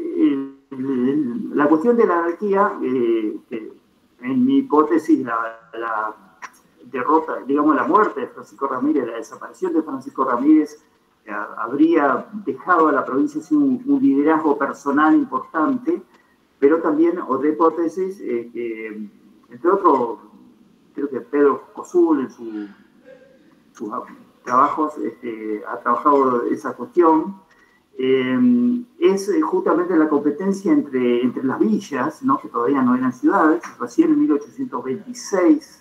La cuestión de la anarquía, en mi hipótesis, la derrota, digamos, la muerte de Francisco Ramírez, la desaparición de Francisco Ramírez, habría dejado a la provincia sin un liderazgo personal importante, pero también otra hipótesis, que, entre otros, creo que Pedro Cosul en sus trabajos ha trabajado esa cuestión, es justamente la competencia entre las villas, ¿no? Que todavía no eran ciudades. Recién en 1826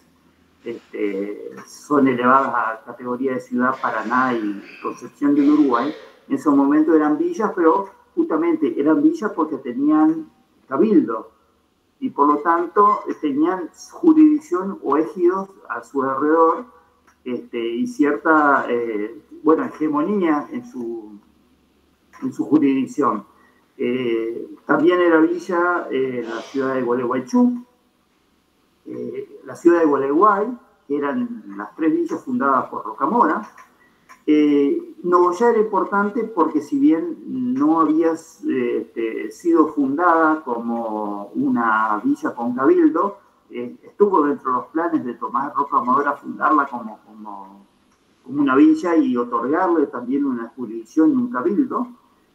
son elevadas a categoría de ciudad Paraná y Concepción del Uruguay. En ese momento eran villas, pero justamente eran villas porque tenían cabildo y por lo tanto tenían jurisdicción o ejidos a su alrededor, y cierta hegemonía en su jurisdicción. También era villa la ciudad de Gualeguaychú, la ciudad de Gualeguay, que eran las tres villas fundadas por Rocamora. Nogoyá era importante porque, si bien no había sido fundada como una villa con cabildo, estuvo dentro de los planes de Tomás Rocamora fundarla como como una villa y otorgarle también una jurisdicción y un cabildo,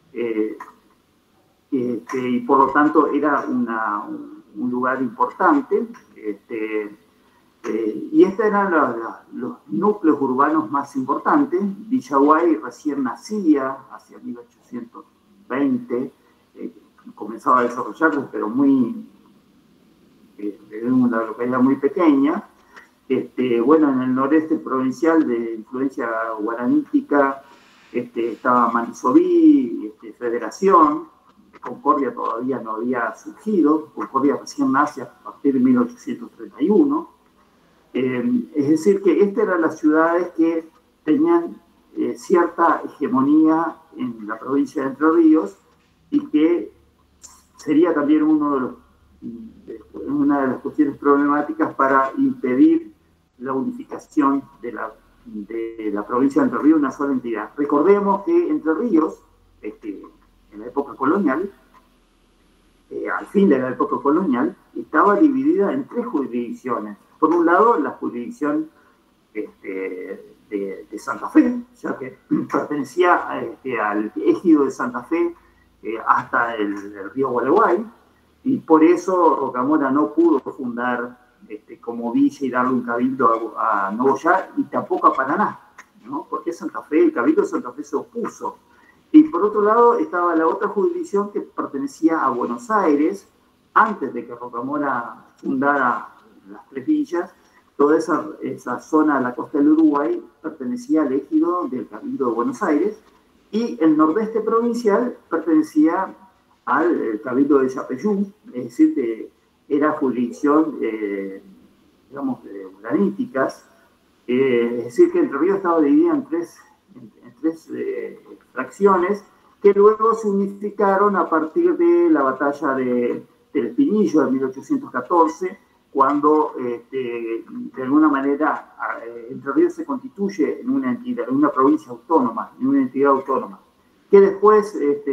y por lo tanto era un lugar importante, y estos eran los núcleos urbanos más importantes. Villaguay recién nacía, hacia 1820, comenzaba a desarrollarse, pero en una localidad muy pequeña. Bueno, en el noreste provincial de influencia guaranítica estaba Manisobí, Federación. Concordia todavía no había surgido, Concordia recién nace a partir de 1831. Es decir, que estas eran las ciudades que tenían cierta hegemonía en la provincia de Entre Ríos y que sería también una de las cuestiones problemáticas para impedir la unificación de la provincia de Entre Ríos en una sola entidad. Recordemos que Entre Ríos, en la época colonial, al fin de la época colonial, estaba dividida en 3 jurisdicciones. Por un lado, la jurisdicción de Santa Fe, ya que pertenecía al ejido de Santa Fe hasta el río Gualeguay, y por eso Rocamora no pudo fundar como villa y darle un cabildo a Nogoyá y tampoco a Paraná, ¿no? Porque Santa Fe, el cabildo de Santa Fe se opuso. Y por otro lado estaba la otra jurisdicción que pertenecía a Buenos Aires. Antes de que Rocamora fundara las 3 villas, toda esa zona de la costa del Uruguay pertenecía al ejido del Cabildo de Buenos Aires, y el nordeste provincial pertenecía al Cabildo de Yapeyú, es decir, que era jurisdicción, digamos, graníticas, es decir, que Entre Ríos estaba dividida en tres fracciones que luego se unificaron a partir de la batalla del Espinillo de 1814, cuando de alguna manera Entre Ríos se constituye en una entidad, en una provincia autónoma, en una entidad autónoma, que después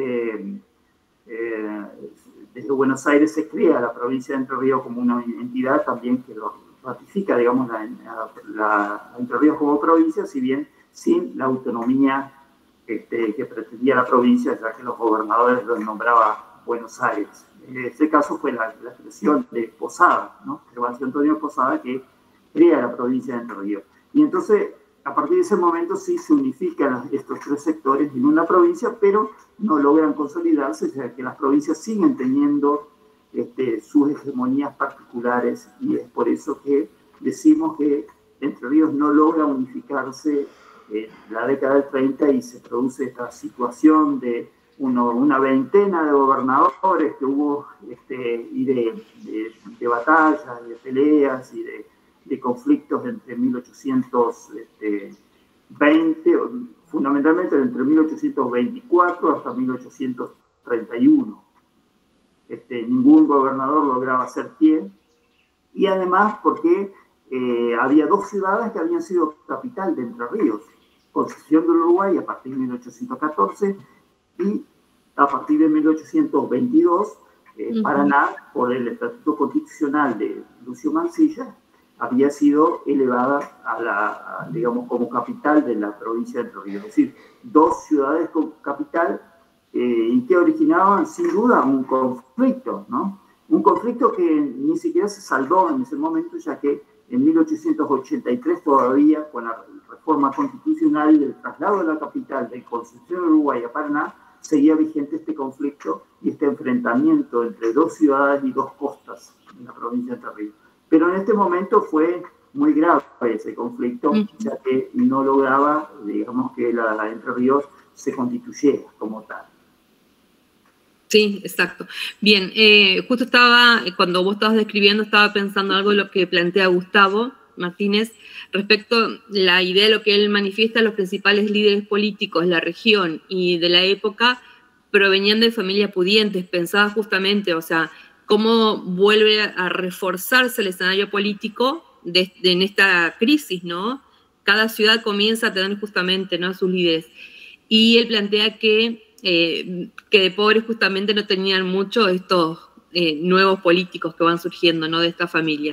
desde Buenos Aires se crea la provincia de Entre Ríos como una entidad también que lo ratifica, digamos, la Entre Ríos como provincia, si bien sin la autonomía que pretendía la provincia, ya que los gobernadores los nombraba Buenos Aires. En este caso fue la creación de Posada, ¿no? Gervasio Antonio Posada, que crea la provincia de Entre Ríos. Y entonces, a partir de ese momento sí se unifican estos 3 sectores en una provincia, pero no logran consolidarse, ya que las provincias siguen teniendo sus hegemonías particulares, y es por eso que decimos que Entre Ríos no logra unificarse en la década del 30 y se produce esta situación de una veintena de gobernadores que hubo y de batallas, de peleas y de conflictos entre 1820, fundamentalmente entre 1824 hasta 1831. Ningún gobernador lograba hacer pie, y además porque había 2 ciudades que habían sido capital de Entre Ríos: Concepción del Uruguay a partir de 1814 y a partir de 1822 Paraná, por el Estatuto Constitucional de Lucio Mansilla, había sido elevada digamos, como capital de la provincia de Entre Ríos. Es decir, 2 ciudades con capital y que originaban sin duda un conflicto, ¿no? Un conflicto que ni siquiera se saldó en ese momento, ya que en 1883 todavía, con la reforma constitucional y el traslado de la capital de Concepción del Uruguay a Paraná, seguía vigente este conflicto y este enfrentamiento entre 2 ciudades y 2 costas en la provincia de Entre Ríos. Pero en este momento fue muy grave ese conflicto, ya que no lograba, digamos, que la Entre Ríos se constituyera como tal. Sí, exacto. Bien, justo cuando vos estabas describiendo, estaba pensando algo de lo que plantea Gustavo Martínez respecto a la idea de lo que él manifiesta: los principales líderes políticos de la región y de la época provenían de familias pudientes. Pensaba justamente, o sea, cómo vuelve a reforzarse el escenario político en esta crisis, ¿no? Cada ciudad comienza a tener justamente, ¿no?, a sus líderes. Y él plantea que de pobres justamente no tenían mucho estos nuevos políticos que van surgiendo, ¿no?, de esta familia.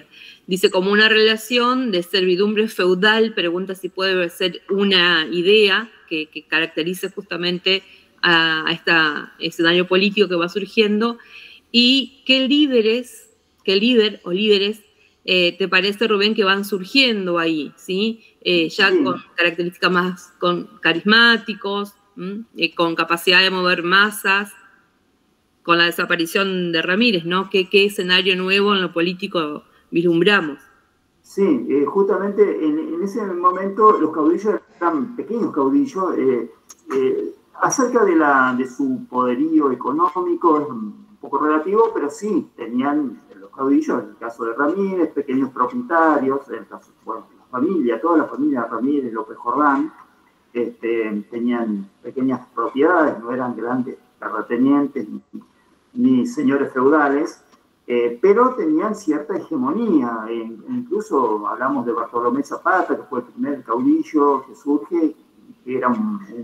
dice como una relación de servidumbre feudal, pregunta si puede ser una idea que caracterice justamente a este escenario político que va surgiendo, y qué líder o líderes te parece, Rubén, que van surgiendo ahí, ¿sí? Ya sí, con características más carismáticos, con capacidad de mover masas, con la desaparición de Ramírez, ¿no? ¿Qué escenario nuevo en lo político vislumbramos? Sí, justamente en ese momento los caudillos eran pequeños caudillos. Acerca de su poderío económico es un poco relativo, pero sí, tenían los caudillos, en el caso de Ramírez, pequeños propietarios, en el caso, bueno, toda la familia de Ramírez, López Jordán, tenían pequeñas propiedades, no eran grandes terratenientes ni señores feudales, pero tenían cierta hegemonía. Incluso hablamos de Bartolomé Zapata, que fue el primer caudillo que surge, que era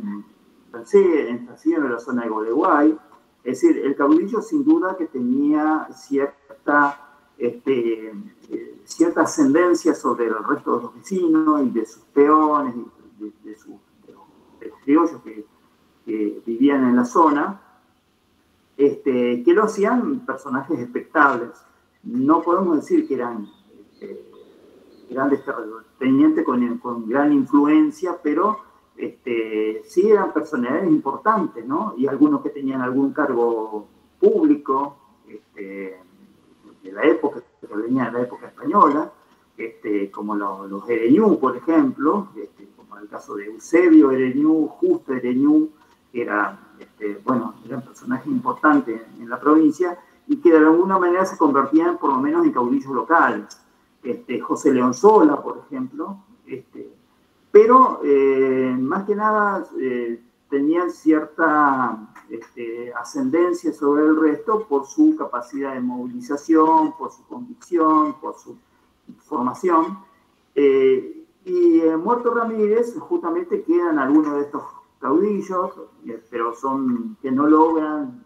nacido en la zona de Goleguay. Es decir, el caudillo sin duda que tenía cierta ascendencia sobre el resto de los vecinos y de sus peones, de los criollos que vivían en la zona, que lo hacían personajes expectables. No podemos decir que eran grandes terratenientes con gran influencia, pero sí eran personalidades importantes, ¿no? Y algunos que tenían algún cargo público de la época, que venía de la época española, como los Ereñú, por ejemplo, como el caso de Eusebio Ereñú, Justo Ereñú, que eran personajes importantes en la provincia y que de alguna manera se convertían por lo menos en caudillos locales. José León Sola, por ejemplo, pero más que nada tenían cierta ascendencia sobre el resto por su capacidad de movilización, por su convicción, por su formación. Y muerto Ramírez, justamente quedan algunos de estos caudillos, pero son que no logran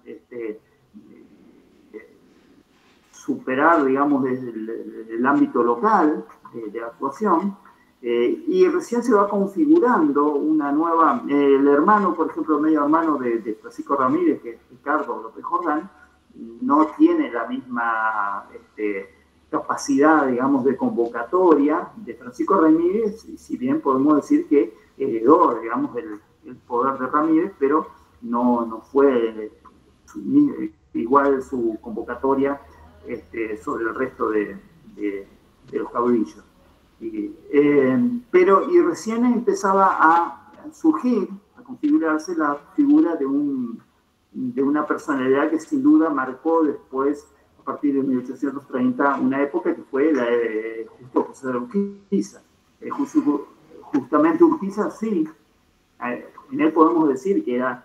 superar, digamos, desde el ámbito local de actuación, y recién se va configurando una nueva, el hermano, por ejemplo, el medio hermano de Francisco Ramírez, que es Ricardo López Jordán, no tiene la misma capacidad, digamos, de convocatoria de Francisco Ramírez, si bien podemos decir que heredó, digamos, el poder de Ramírez, pero no fue igual su convocatoria sobre el resto de los caudillos. Y recién empezaba a surgir, a configurarse la figura de una personalidad que sin duda marcó después, a partir de 1830, una época que fue la de Justo José de Urquiza. Justamente Urquiza, sí, en él podemos decir que era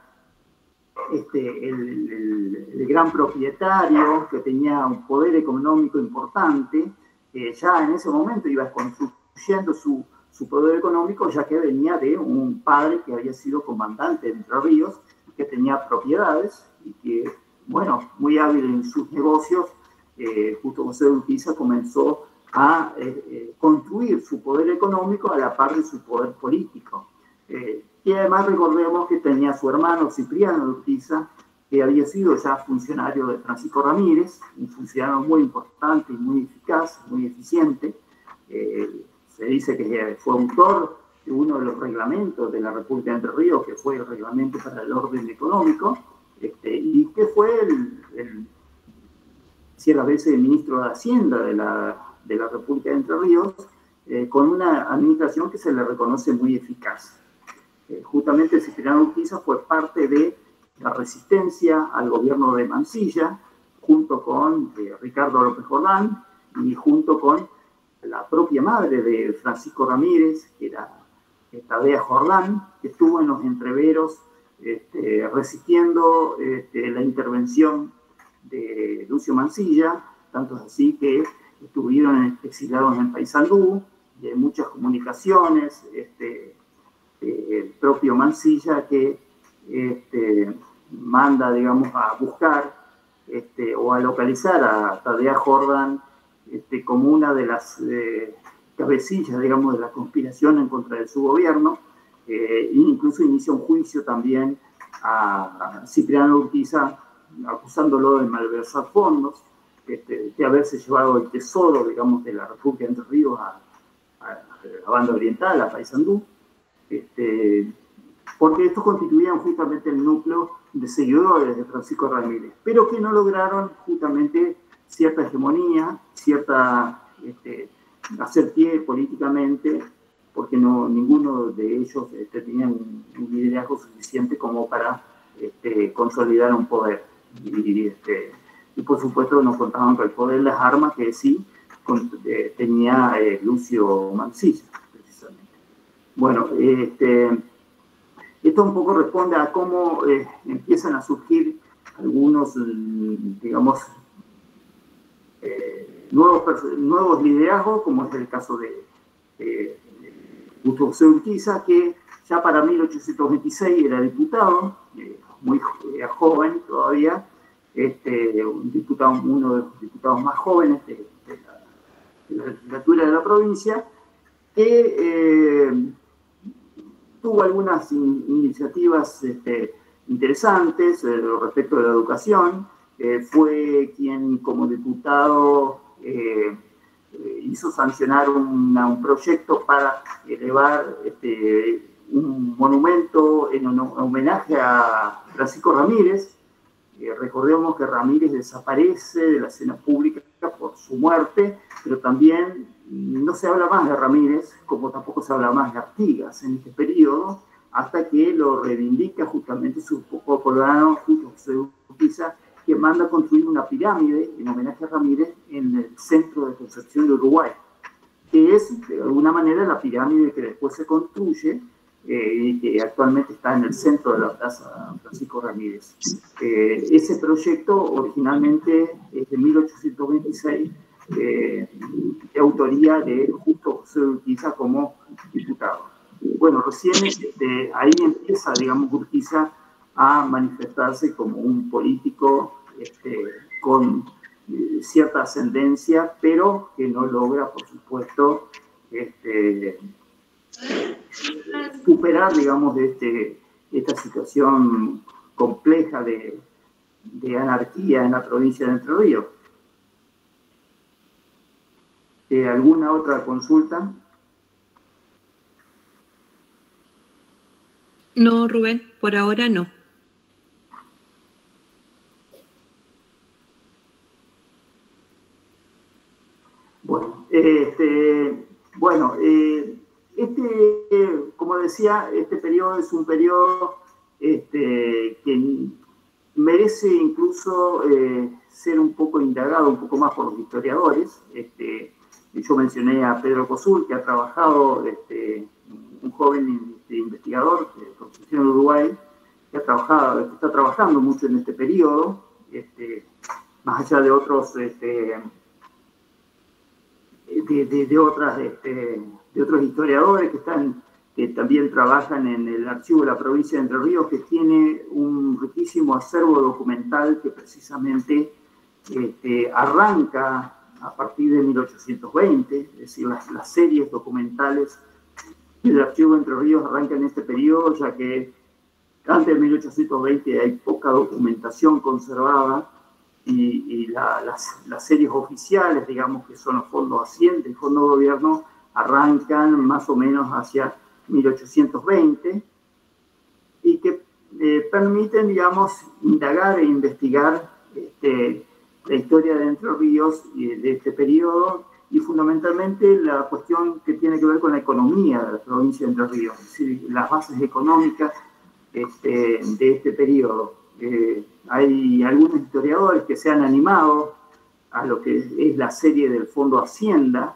el gran propietario que tenía un poder económico importante, que ya en ese momento iba construyendo su poder económico, ya que venía de un padre que había sido comandante de Entre Ríos, que tenía propiedades y que, bueno, muy hábil en sus negocios, Justo José de Urquiza comenzó a construir su poder económico a la par de su poder político. Y además recordemos que tenía a su hermano Cipriano de Urquiza, que había sido ya funcionario de Francisco Ramírez, un funcionario muy importante y muy eficaz, muy eficiente. Se dice que fue autor de uno de los reglamentos de la República de Entre Ríos, que fue el reglamento para el orden económico, y que fue ciertas veces el ministro de Hacienda de la República de Entre Ríos, con una administración que se le reconoce muy eficaz. Justamente Cipriano Urquiza fue parte de la resistencia al gobierno de Mansilla, junto con Ricardo López Jordán y junto con la propia madre de Francisco Ramírez, que era Tadea Jordán, que estuvo en los entreveros resistiendo la intervención de Lucio Mansilla, tanto así que estuvieron exiliados en Paysandú, y hay muchas comunicaciones, el propio Mansilla que manda, digamos, a buscar o a localizar a Tadea Jordán como una de las cabecillas, digamos, de la conspiración en contra de su gobierno, e incluso inicia un juicio también a Cipriano Urquiza, acusándolo de malversar fondos, de haberse llevado el tesoro, digamos, de la República de Entre Ríos a la banda oriental, a Paysandú, porque estos constituían justamente el núcleo de seguidores de Francisco Ramírez, pero que no lograron justamente cierta hegemonía, hacer pie políticamente, porque ninguno de ellos tenía un liderazgo suficiente como para consolidar un poder. Y por supuesto no contaban con el poder de las armas que sí tenía Lucio Mansilla, precisamente. Bueno, esto un poco responde a cómo empiezan a surgir algunos, digamos, nuevos liderazgos, como es el caso de Gustavo C. Urquiza, que ya para 1826 era diputado, muy joven todavía, uno de los diputados más jóvenes de la legislatura de la provincia, que tuvo algunas iniciativas interesantes respecto de la educación. Fue quien como diputado hizo sancionar un proyecto para elevar un monumento en homenaje a Francisco Ramírez. Recordemos que Ramírez desaparece de la escena pública por su muerte, pero también no se habla más de Ramírez, como tampoco se habla más de Artigas en este periodo, hasta que lo reivindica justamente su colorado Gustavo Urquiza, que manda a construir una pirámide en homenaje a Ramírez en el centro de Concepción de Uruguay, que es de alguna manera la pirámide que después se construye y que actualmente está en el centro de la Plaza Francisco Ramírez. Ese proyecto originalmente es de 1826, de autoría de Justo José Urquiza como diputado. Bueno, recién ahí empieza, digamos, Urquiza a manifestarse como un político con cierta ascendencia, pero que no logra, por supuesto, superar, digamos, esta situación compleja de anarquía en la provincia de Entre Ríos. ¿Alguna otra consulta? No, Rubén, por ahora no. Bueno, como decía, este periodo es un periodo que merece incluso ser un poco indagado, un poco más por los historiadores. Yo mencioné a Pedro Cossul, que ha trabajado, un joven investigador de Concepción de Uruguay, que está trabajando mucho en este periodo, más allá de otros de otros historiadores que también trabajan en el archivo de la provincia de Entre Ríos, que tiene un riquísimo acervo documental que precisamente arranca a partir de 1820, es decir, las series documentales del archivo de Entre Ríos arrancan en este periodo, ya que antes de 1820 hay poca documentación conservada, y las series oficiales, digamos, que son los fondos Hacienda y fondos de gobierno, arrancan más o menos hacia 1820 y que permiten, digamos, indagar e investigar la historia de Entre Ríos y de este periodo, y fundamentalmente la cuestión que tiene que ver con la economía de la provincia de Entre Ríos, es decir, las bases económicas de este periodo. Hay algunos historiadores que se han animado a lo que es la serie del Fondo Hacienda,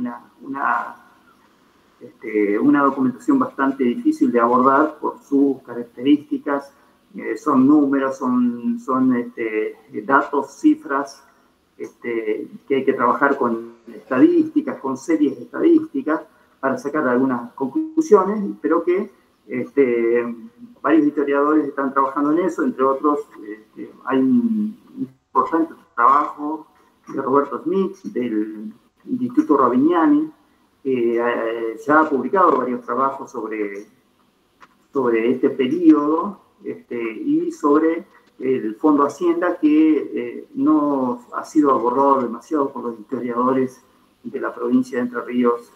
una documentación bastante difícil de abordar por sus características. Son números, son datos, cifras, que hay que trabajar con estadísticas, con series estadísticas para sacar algunas conclusiones, pero que varios historiadores están trabajando en eso. Entre otros, hay un importante trabajo de Roberto Smith, del Instituto Ravignani, que ya ha publicado varios trabajos sobre este periodo y sobre el Fondo Hacienda, que no ha sido abordado demasiado por los historiadores de la provincia de Entre Ríos,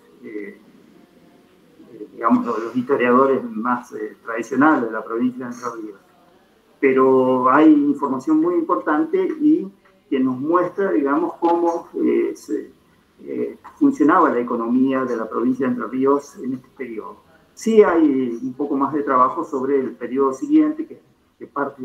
digamos, los historiadores más tradicionales de la provincia de Entre Ríos. Pero hay información muy importante y que nos muestra, digamos, cómo funcionaba la economía de la provincia de Entre Ríos en este periodo. Sí hay un poco más de trabajo sobre el periodo siguiente, que parte de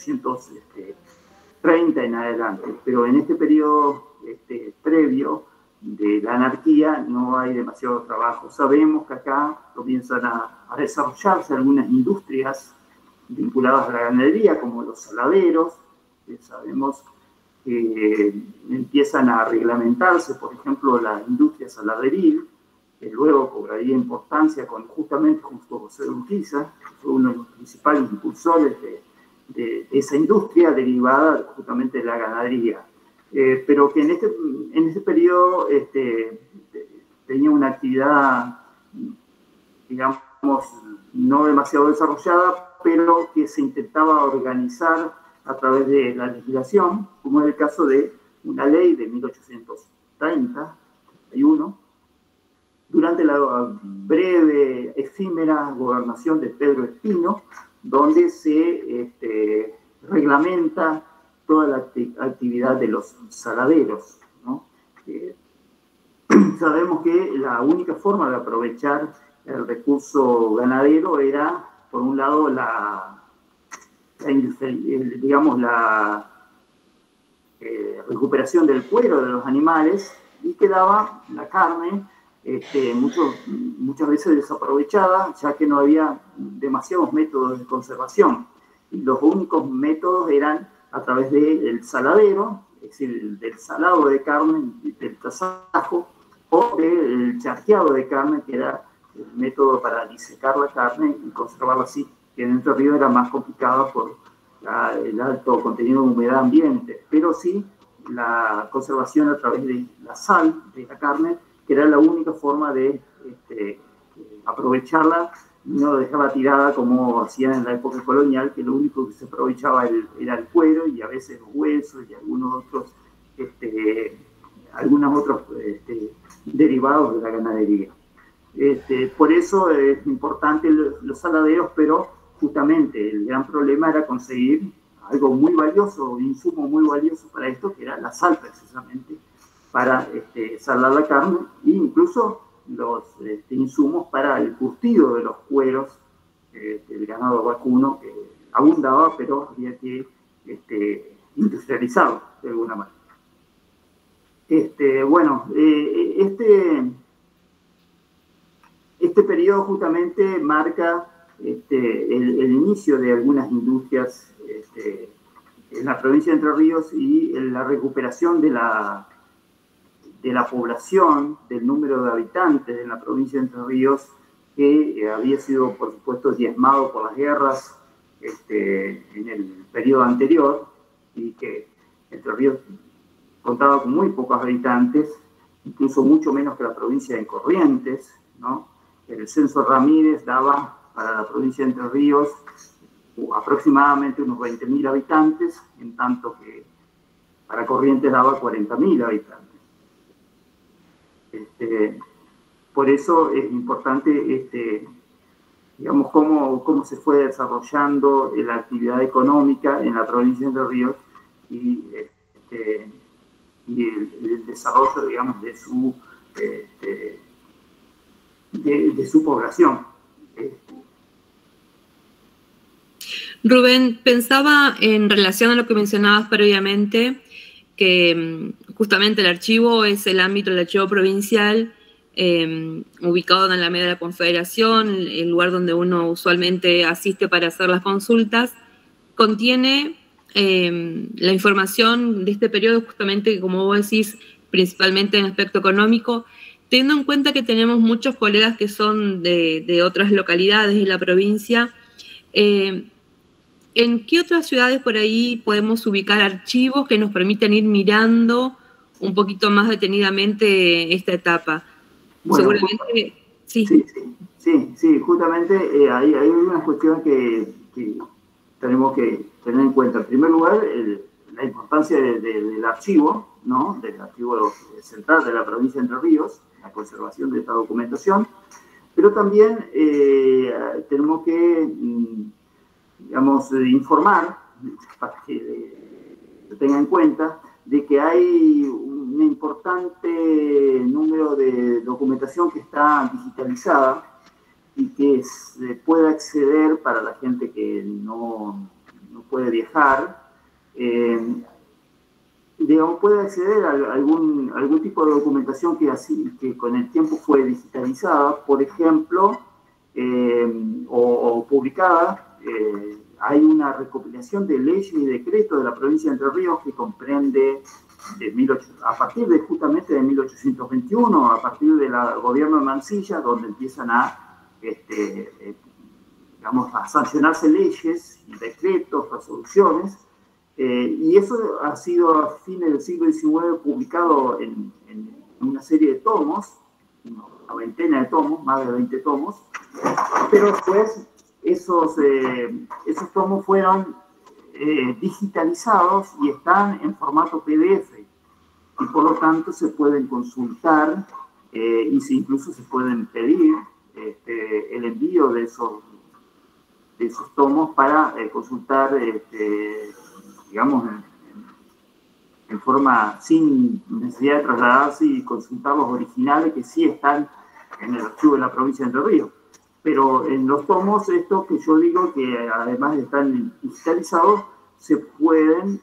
1830 en adelante, pero en este periodo previo de la anarquía no hay demasiado trabajo. Sabemos que acá comienzan a desarrollarse algunas industrias vinculadas a la ganadería, como los saladeros, que sabemos que empiezan a reglamentarse, por ejemplo, la industria saladeril, que luego cobraría importancia justamente junto José Urquiza, que fue uno de los principales impulsores de esa industria derivada justamente de la ganadería. Pero que en este periodo tenía una actividad, digamos, no demasiado desarrollada, pero que se intentaba organizar a través de la legislación, como es el caso de una ley de 1831, durante la breve, efímera gobernación de Pedro Espino, donde se reglamenta toda la actividad de los saladeros, ¿no? Sabemos que la única forma de aprovechar el recurso ganadero era, por un lado, la recuperación del cuero de los animales, y quedaba la carne muchas veces desaprovechada, ya que no había demasiados métodos de conservación. Y los únicos métodos eran a través del saladero, es decir, del salado de carne, del tasajo, o del charqueado de carne, que era el método para disecar la carne y conservarla así, que en Entre Ríos era más complicada por el alto contenido de humedad ambiente, pero sí la conservación a través de la sal de la carne, que era la única forma de aprovecharla y no dejarla tirada como hacían en la época colonial, que lo único que se aprovechaba era el cuero y a veces los huesos y algunos otros derivados de la ganadería. Por eso es importante los saladeros, pero justamente el gran problema era conseguir algo muy valioso, un insumo muy valioso para esto, que era la sal precisamente, para salar la carne, e incluso los insumos para el curtido de los cueros del ganado vacuno, que abundaba, pero había que industrializarlo de alguna manera. Este periodo justamente marca el inicio de algunas industrias en la provincia de Entre Ríos y la recuperación de la población, del número de habitantes en la provincia de Entre Ríos, que había sido, por supuesto, diezmado por las guerras en el periodo anterior, y que Entre Ríos contaba con muy pocos habitantes, incluso mucho menos que la provincia de Corrientes, ¿no? El censo Ramírez daba para la provincia de Entre Ríos aproximadamente unos 20.000 habitantes, en tanto que para Corrientes daba 40.000 habitantes. Por eso es importante, digamos, cómo se fue desarrollando la actividad económica en la provincia de Entre Ríos y el desarrollo, digamos, de su población. Rubén, pensaba en relación a lo que mencionabas previamente, que justamente el archivo es el ámbito del archivo provincial, ubicado en la Alameda de la Confederación, el lugar donde uno usualmente asiste para hacer las consultas. Contiene la información de este periodo, justamente, como vos decís, principalmente en aspecto económico, teniendo en cuenta que tenemos muchos colegas que son de otras localidades de la provincia. ¿En qué otras ciudades por ahí podemos ubicar archivos que nos permitan ir mirando un poquito más detenidamente esta etapa. Bueno, seguramente, sí. Sí, justamente hay unas cuestiones que tenemos que tener en cuenta. En primer lugar, la importancia del archivo, ¿no? Del archivo central de la provincia de Entre Ríos, la conservación de esta documentación, pero también tenemos que, digamos, informar, para que se tenga en cuenta, de que hay un importante número de documentación que está digitalizada y que se pueda acceder para la gente que no puede viajar, digamos, puede acceder a algún tipo de documentación que con el tiempo fue digitalizada, por ejemplo, o publicada. Hay una recopilación de leyes y decretos de la provincia de Entre Ríos que comprende a partir justamente de 1821, a partir del gobierno de Mansilla, donde empiezan digamos, a sancionarse leyes, decretos, resoluciones, y eso ha sido a fines del siglo XIX publicado en una serie de tomos, una veintena de tomos, más de 20 tomos, pero después esos tomos fueron digitalizados y están en formato PDF, y por lo tanto se pueden consultar y incluso se pueden pedir el envío de esos tomos para consultar, digamos, en forma sin necesidad de trasladarse y consultar los originales que sí están en el archivo de la provincia de Entre Ríos. Pero en los tomos, estos que yo digo que además de estar digitalizados, se pueden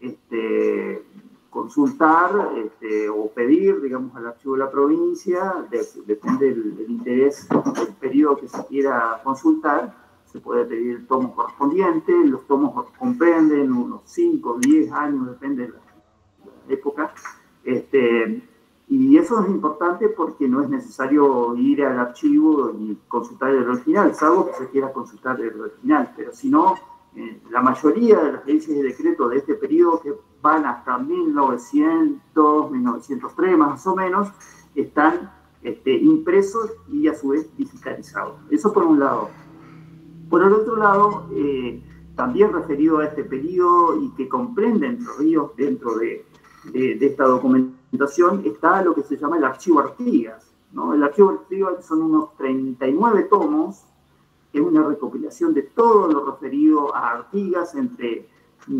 consultar o pedir, digamos, al archivo de la provincia, depende del interés del periodo que se quiera consultar, se puede pedir el tomo correspondiente. Los tomos comprenden unos 5 o 10 años, depende de la época, y eso es importante porque no es necesario ir al archivo y consultar el original, salvo que se quiera consultar el original, pero si no, la mayoría de las leyes y decretos de este periodo, que van hasta 1900, 1903 más o menos, están impresos y a su vez digitalizados. Eso por un lado. Por el otro lado, también referido a este periodo y que comprende Entre Ríos dentro de esta documentación, está lo que se llama el Archivo Artigas, ¿no? El Archivo Artigas son unos 39 tomos, que es una recopilación de todo lo referido a Artigas entre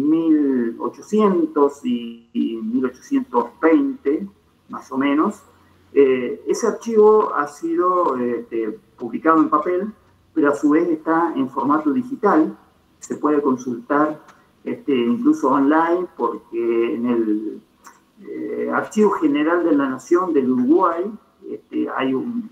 1800 y 1820, más o menos. Ese archivo ha sido publicado en papel, pero a su vez está en formato digital, se puede consultar incluso online, porque en el Archivo General de la Nación del Uruguay hay un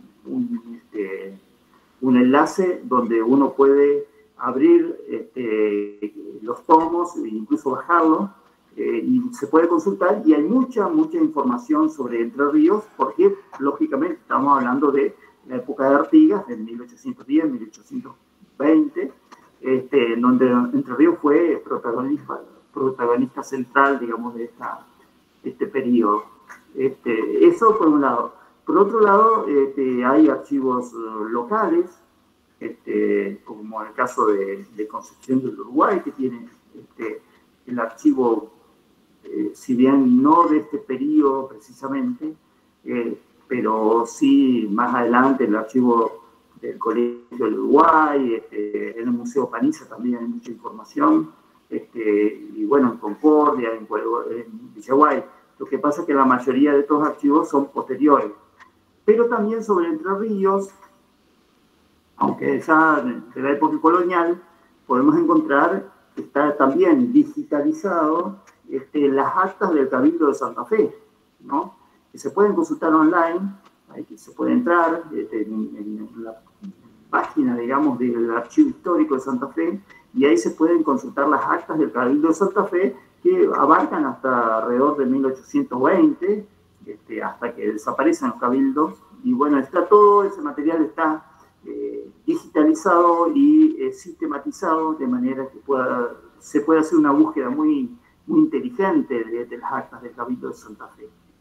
enlace donde uno puede abrir los tomos e incluso bajarlos, y se puede consultar, y hay mucha información sobre Entre Ríos, porque lógicamente estamos hablando de la época de Artigas, de 1810, 1820, donde Entre Ríos fue protagonista central, digamos, de este periodo. Eso por un lado. Por otro lado, hay archivos locales, como en el caso de Concepción del Uruguay, que tiene el archivo, si bien no de este periodo precisamente, pero sí más adelante el archivo del Colegio del Uruguay, en el Museo Paniza también hay mucha información, y bueno, en Concordia, en Villaguay. Lo que pasa es que la mayoría de estos archivos son posteriores. Pero también sobre Entre Ríos, aunque ya de la época colonial, podemos encontrar que está también digitalizado las actas del Cabildo de Santa Fe, ¿no? Que se pueden consultar online, ahí que se puede entrar en la página, digamos, del Archivo Histórico de Santa Fe, y ahí se pueden consultar las actas del Cabildo de Santa Fe, que abarcan hasta alrededor de 1820, hasta que desaparecen los cabildos, y bueno, todo ese material está digitalizado y sistematizado, de manera que se pueda hacer una búsqueda muy inteligente de las actas del Cabildo de Santa Fe.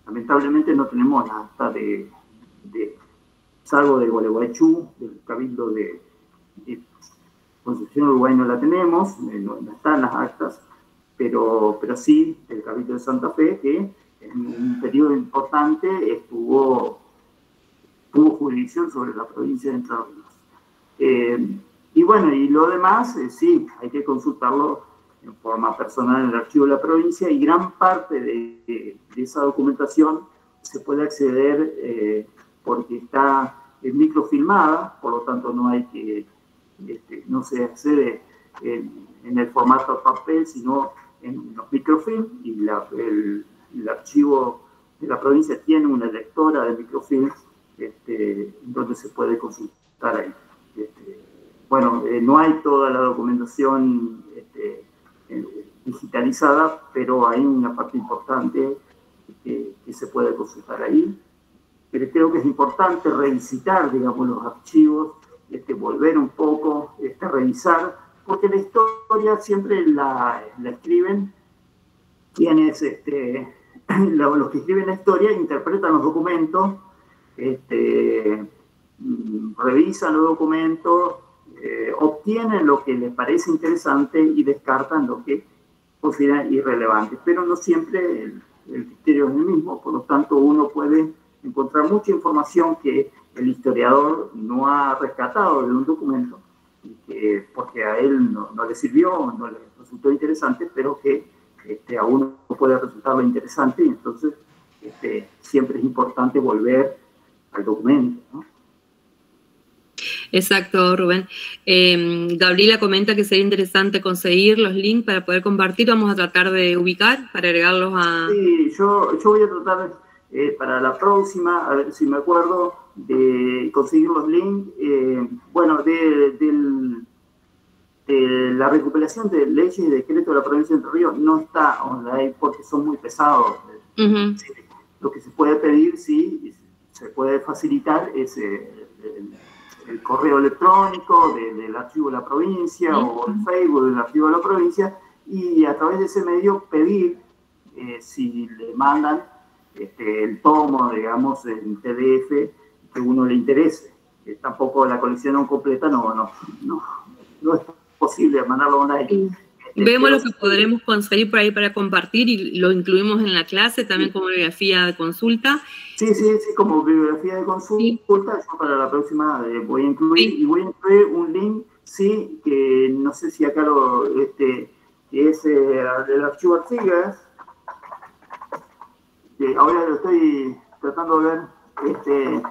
lamentablemente no tenemos la acta salvo de Gualeguaychú, del Cabildo de Concepción Uruguay no la tenemos, no están las actas, pero sí el Cabildo de Santa Fe, que en un periodo importante tuvo jurisdicción sobre la provincia de Entre Ríos. Y bueno, y lo demás, sí, hay que consultarlo en forma personal en el archivo de la provincia, y gran parte de esa documentación se puede acceder porque está microfilmada, por lo tanto no hay que, no se accede en el formato papel, sino en los microfilm, y el archivo de la provincia tiene una lectora de microfilm donde se puede consultar ahí. Bueno, no hay toda la documentación digitalizada, pero hay una parte importante que se puede consultar ahí. Pero creo que es importante revisitar, digamos, los archivos, volver un poco, revisar, porque la historia siempre la escriben quienes, los que escriben la historia interpretan los documentos, revisan los documentos, obtienen lo que les parece interesante y descartan lo que consideran irrelevante, pero no siempre el criterio es el mismo, por lo tanto uno puede encontrar mucha información que el historiador no ha rescatado de un documento, porque a él no le sirvió, no le resultó interesante, pero que a uno puede resultarle interesante, y entonces siempre es importante volver al documento, ¿no? Exacto, Rubén. Gabriela comenta que sería interesante conseguir los links para poder compartir. Vamos a tratar de ubicar para agregarlos a... Sí, yo voy a tratar para la próxima, a ver si me acuerdo, de conseguir los links. Bueno, de la recuperación de leyes y decretos de la provincia de Entre Ríos no está online porque son muy pesados. Uh-huh. Lo que se puede pedir, sí, se puede facilitar es el correo electrónico del archivo de la provincia, uh-huh, o el Facebook del archivo de la provincia, y a través de ese medio pedir si le mandan el tomo, digamos, en PDF que uno le interese. Tampoco la colección completa no es posible mandarlo online. Vemos lo que podremos conseguir por ahí para compartir y lo incluimos en la clase también, sí, como bibliografía de consulta. Sí, como bibliografía de consulta. Sí. Yo para la próxima voy a incluir, sí, y voy a incluir un link, sí, que no sé si acá que es el archivo Artigas. Ahora lo estoy tratando de ver.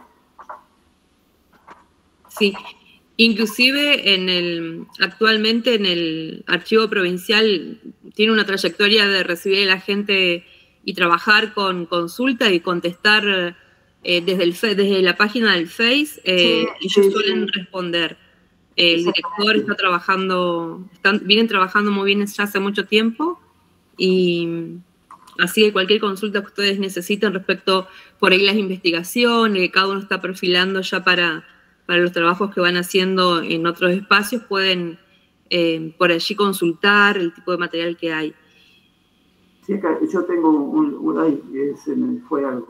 Sí. Inclusive actualmente en el archivo provincial tiene una trayectoria de recibir a la gente y trabajar con consulta y contestar desde la página del Face. Ellos suelen responder. El director está trabajando, vienen trabajando muy bien ya hace mucho tiempo, y así que cualquier consulta que ustedes necesiten respecto por ahí las investigaciones, que cada uno está perfilando ya para los trabajos que van haciendo en otros espacios, pueden por allí consultar el tipo de material que hay. Sí, acá yo tengo ahí, se me fue algo.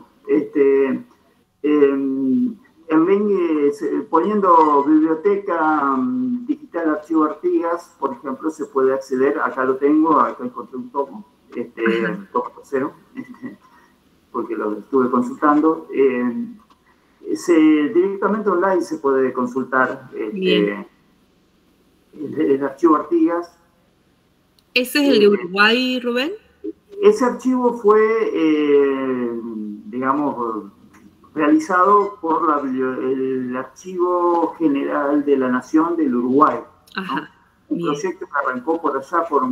Poniendo biblioteca digital archivo Artigas, por ejemplo, se puede acceder, acá lo tengo, acá encontré un tomo, tomo tercero, porque lo estuve consultando. Directamente online se puede consultar el archivo Artigas. ¿Ese es el de Uruguay, Rubén? Ese archivo fue, digamos, realizado por el Archivo General de la Nación del Uruguay. Ajá, ¿no? Un proyecto que arrancó por allá por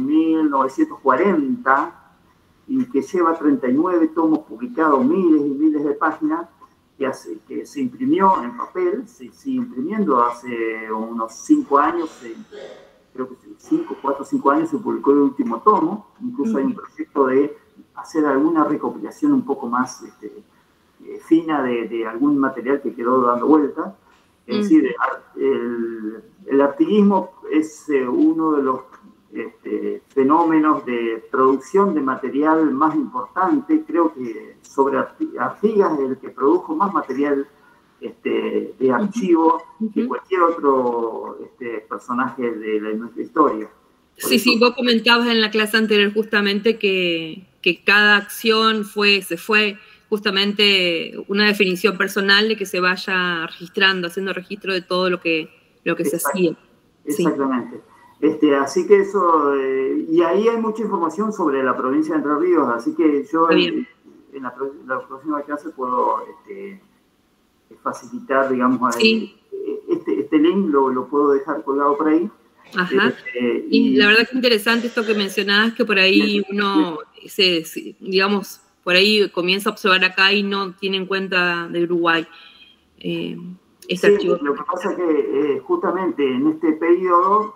1940 y que lleva 39 tomos publicados, miles y miles de páginas, que se imprimió en papel, se sigue imprimiendo hace unos 5 años, creo que 4 o 5 años se publicó el último tomo. Incluso hay un proyecto de hacer alguna recopilación un poco más fina de algún material que quedó dando vuelta. Es decir, el artiguismo es uno de los fenómenos de producción de material más importante. Creo que sobre Artigas es el que produjo más material de archivo que cualquier otro personaje de nuestra historia. Sí, vos comentabas en la clase anterior justamente que cada acción se fue justamente una definición personal de que se vaya registrando, haciendo registro de todo lo que se hacía. Exactamente. Así que eso, y ahí hay mucha información sobre la provincia de Entre Ríos, así que yo en la próxima clase puedo facilitar, digamos, este link lo puedo dejar colgado por ahí. Ajá. Y la verdad que interesante esto que mencionabas, que por ahí uno digamos, por ahí comienza a observar acá y no tiene en cuenta de Uruguay. Archivo. Lo que pasa es que justamente en este periodo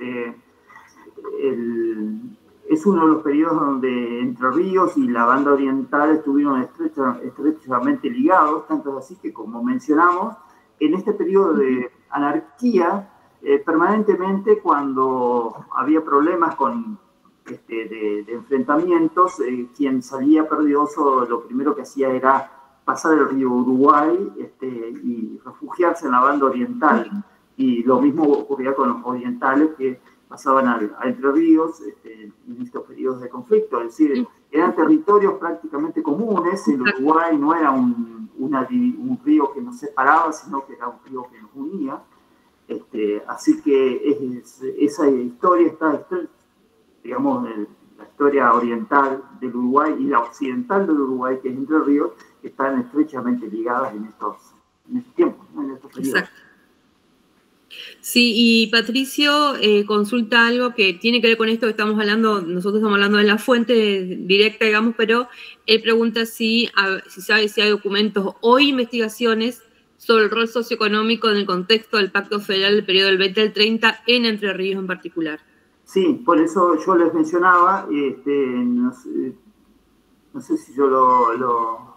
es uno de los periodos donde Entre Ríos y la banda oriental estuvieron estrechamente ligados, tanto así que, como mencionamos, en este periodo de anarquía, permanentemente cuando había problemas de enfrentamientos, quien salía perdioso lo primero que hacía era pasar el río Uruguay y refugiarse en la banda oriental. Y lo mismo ocurría con los orientales que pasaban a Entre Ríos en estos periodos de conflicto. Es decir, eran territorios prácticamente comunes. El Uruguay no era un río que nos separaba, sino que era un río que nos unía. Así que esa historia está, digamos, la historia oriental del Uruguay y la occidental del Uruguay, que es Entre Ríos, que están estrechamente ligadas en estos tiempos, ¿no? En estos periodos. Exacto. Sí, y Patricio consulta algo que tiene que ver con esto que estamos hablando. Nosotros estamos hablando de la fuente directa, digamos, pero él pregunta si sabe si hay documentos o investigaciones sobre el rol socioeconómico en el contexto del Pacto Federal del periodo del 20 al 30 en Entre Ríos en particular. Sí, por eso yo les mencionaba, no sé si yo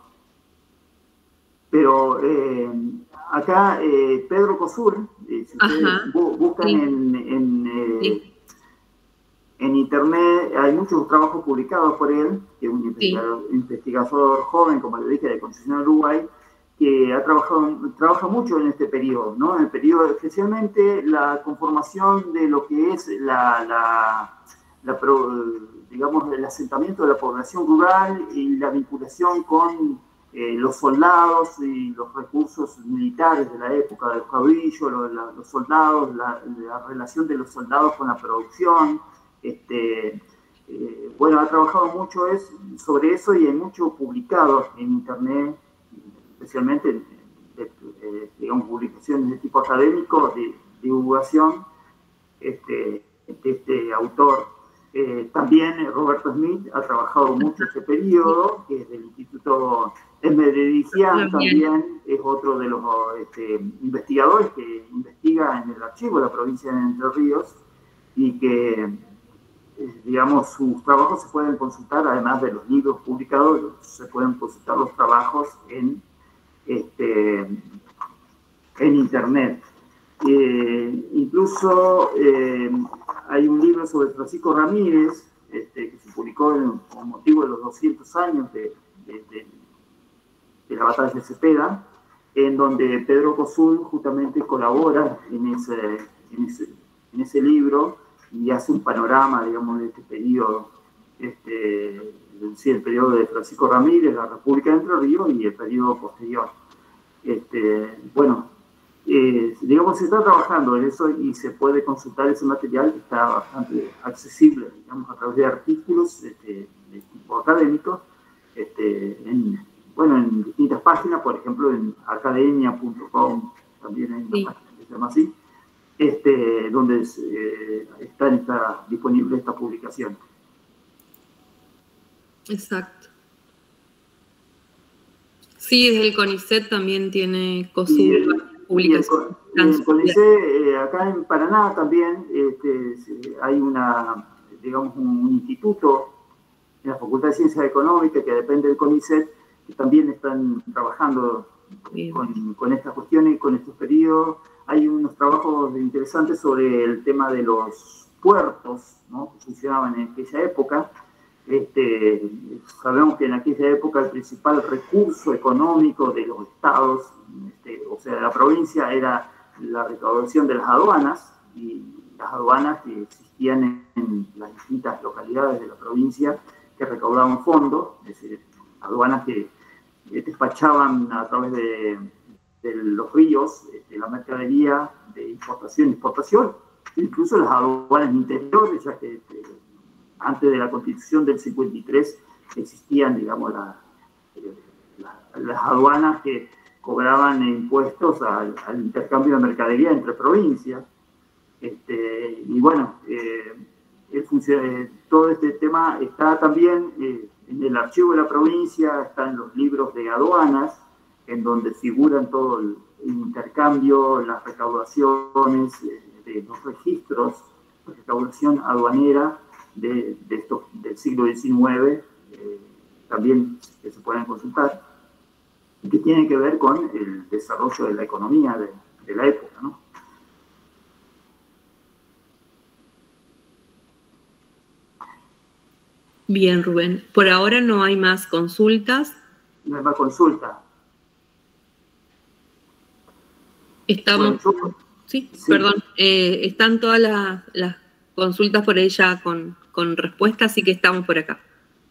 pero acá Pedro Cosur, si ustedes buscan en internet, hay muchos trabajos publicados por él, que es un investigador joven, como le dije, de Concepción, Uruguay, que trabaja mucho en este periodo, ¿no? En el periodo, especialmente la conformación de lo que es digamos, el asentamiento de la población rural y la vinculación con los soldados y los recursos militares de la época, de los caudillos, los soldados, la relación de los soldados con la producción. Bueno, ha trabajado mucho sobre eso y hay mucho publicado en internet, especialmente digamos, publicaciones de tipo académico, de divulgación de este autor. También Roberto Smith ha trabajado mucho este periodo, que es del Instituto Esmeredician, también es otro de los investigadores que investiga en el archivo de la provincia de Entre Ríos y que, digamos, sus trabajos se pueden consultar, además de los libros publicados, se pueden consultar los trabajos en internet. Incluso hay un libro sobre Francisco Ramírez que se publicó con motivo de los 200 años de la batalla de Cepeda, en donde Pedro Cosur justamente colabora en ese libro y hace un panorama, digamos, de este periodo, el periodo de Francisco Ramírez, la República de Entre Ríos y el periodo posterior. Bueno, digamos, se está trabajando en eso y se puede consultar ese material que está bastante accesible, digamos, a través de artículos de tipo académico, en distintas páginas, por ejemplo, en academia.com, también hay una página que se llama así, donde está disponible esta publicación. Exacto. Sí, desde el CONICET también tiene publicaciones. El CONICET, acá en Paraná también hay digamos, un instituto en la Facultad de Ciencias Económicas que depende del CONICET, que también están trabajando con estas cuestiones, con estos periodos. Hay unos trabajos interesantes sobre el tema de los puertos, ¿no?, que funcionaban en aquella época. Sabemos que en aquella época el principal recurso económico de los estados, o sea, de la provincia, era la recaudación de las aduanas, y las aduanas que existían en las distintas localidades de la provincia que recaudaban fondos, es decir, aduanas que despachaban a través de los ríos la mercadería de importación y exportación, incluso las aduanas interiores, ya que antes de la Constitución del 53 existían, digamos, las aduanas que cobraban impuestos al intercambio de mercadería entre provincias. Y bueno, todo este tema está también en el archivo de la provincia, está en los libros de aduanas, en donde figuran todo el intercambio, las recaudaciones, de los registros, la recaudación aduanera del siglo XIX, también que se pueden consultar, y que tienen que ver con el desarrollo de la economía de la época, ¿no? Bien, Rubén. Por ahora no hay más consultas. No hay más consulta. Estamos... Bueno, sí, perdón. Están todas las consultas por ella con respuesta, así que estamos por acá.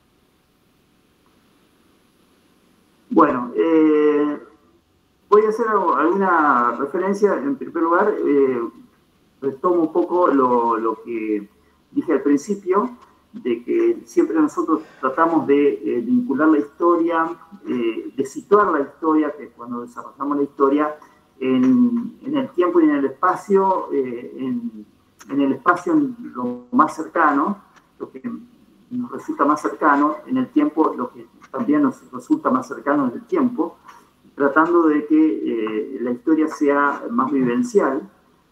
Bueno, voy a hacer alguna referencia. En primer lugar, retomo un poco lo que dije al principio, de que siempre nosotros tratamos de vincular la historia, de situar la historia, que cuando desarrollamos la historia, en el tiempo y en el espacio, en el espacio lo más cercano, lo que nos resulta más cercano, en el tiempo lo que también nos resulta más cercano en el tiempo, tratando de que la historia sea más vivencial.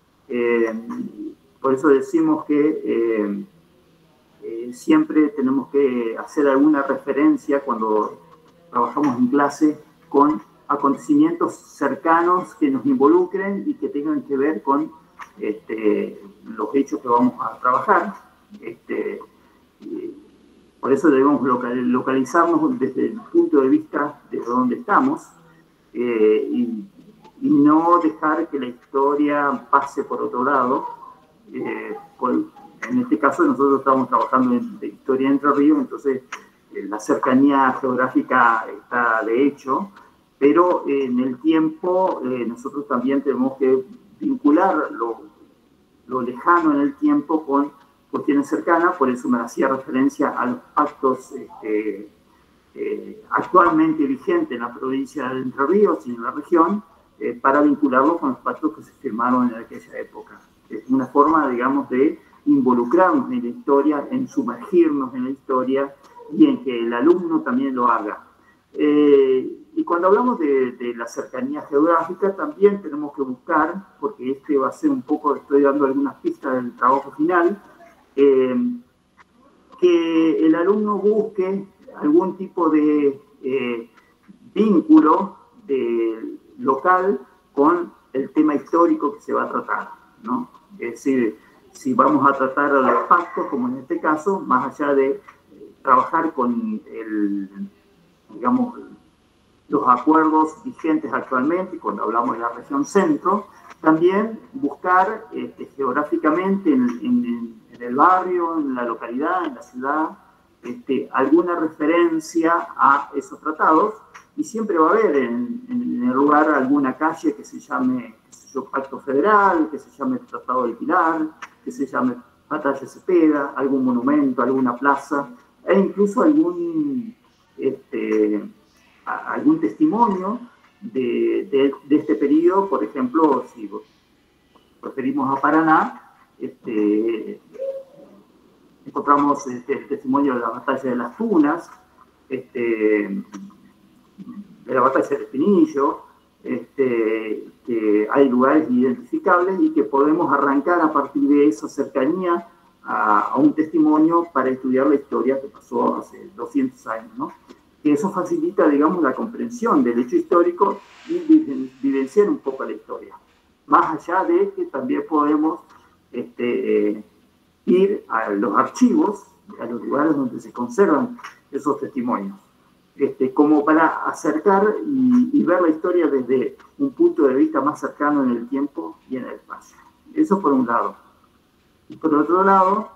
Por eso decimos que siempre tenemos que hacer alguna referencia cuando trabajamos en clase con acontecimientos cercanos que nos involucren y que tengan que ver con los hechos que vamos a trabajar. Por eso debemos localizarnos desde el punto de vista de donde estamos, y no dejar que la historia pase por otro lado. En este caso nosotros estamos trabajando en historia de Entre Ríos, entonces la cercanía geográfica está de hecho, pero en el tiempo nosotros también tenemos que vincular lo lejano en el tiempo con cuestiones cercanas. Por eso me hacía referencia a los pactos actualmente vigentes en la provincia de Entre Ríos y en la región, para vincularlos con los pactos que se firmaron en aquella época. Es una forma, digamos, de involucrarnos en la historia, en sumergirnos en la historia y en que el alumno también lo haga. Y cuando hablamos de la cercanía geográfica, también tenemos que buscar, porque este va a ser un poco, estoy dando algunas pistas del trabajo final, que el alumno busque algún tipo de vínculo local con el tema histórico que se va a tratar, ¿no? Es decir, si vamos a tratar a los pactos, como en este caso, más allá de trabajar con digamos, los acuerdos vigentes actualmente, cuando hablamos de la región centro, también buscar geográficamente en el barrio, en la localidad, en la ciudad, alguna referencia a esos tratados, y siempre va a haber en el lugar alguna calle que se llame, qué sé yo, Pacto Federal, que se llame Tratado del Pilar, que se llame Batalla Cepeda, algún monumento, alguna plaza, e incluso algún testimonio de este periodo. Por ejemplo, si referimos a Paraná, encontramos el testimonio de la Batalla de las Tunas, de la Batalla del Espinillo, que hay lugares identificables y que podemos arrancar a partir de esa cercanía a un testimonio para estudiar la historia que pasó hace 200 años, ¿no? Que eso facilita, digamos, la comprensión del hecho histórico y vivenciar un poco la historia. Más allá de que también podemos ir a los archivos, a los lugares donde se conservan esos testimonios, como para acercar y ver la historia desde un punto de vista más cercano en el tiempo y en el espacio. Eso por un lado. Y por otro lado,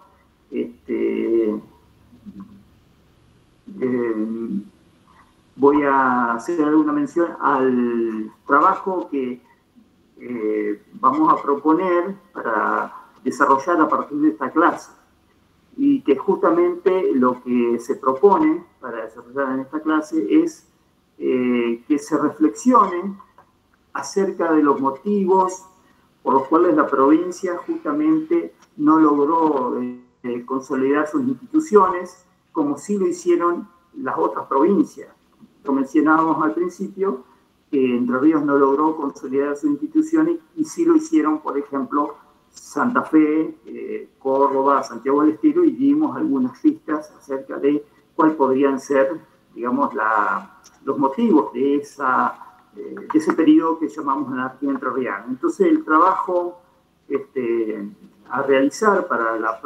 voy a hacer alguna mención al trabajo que vamos a proponer para desarrollar a partir de esta clase, y que justamente lo que se propone para desarrollar en esta clase es que se reflexione acerca de los motivos por los cuales la provincia justamente no logró consolidar sus instituciones como sí lo hicieron las otras provincias. Lo mencionábamos al principio, que Entre Ríos no logró consolidar sus instituciones y sí lo hicieron, por ejemplo, Santa Fe, Córdoba, Santiago del Estero, y dimos algunas pistas acerca de cuáles podrían ser, digamos, los motivos de ese periodo que llamamos anarquía entrerriana. Entonces, el trabajo a realizar para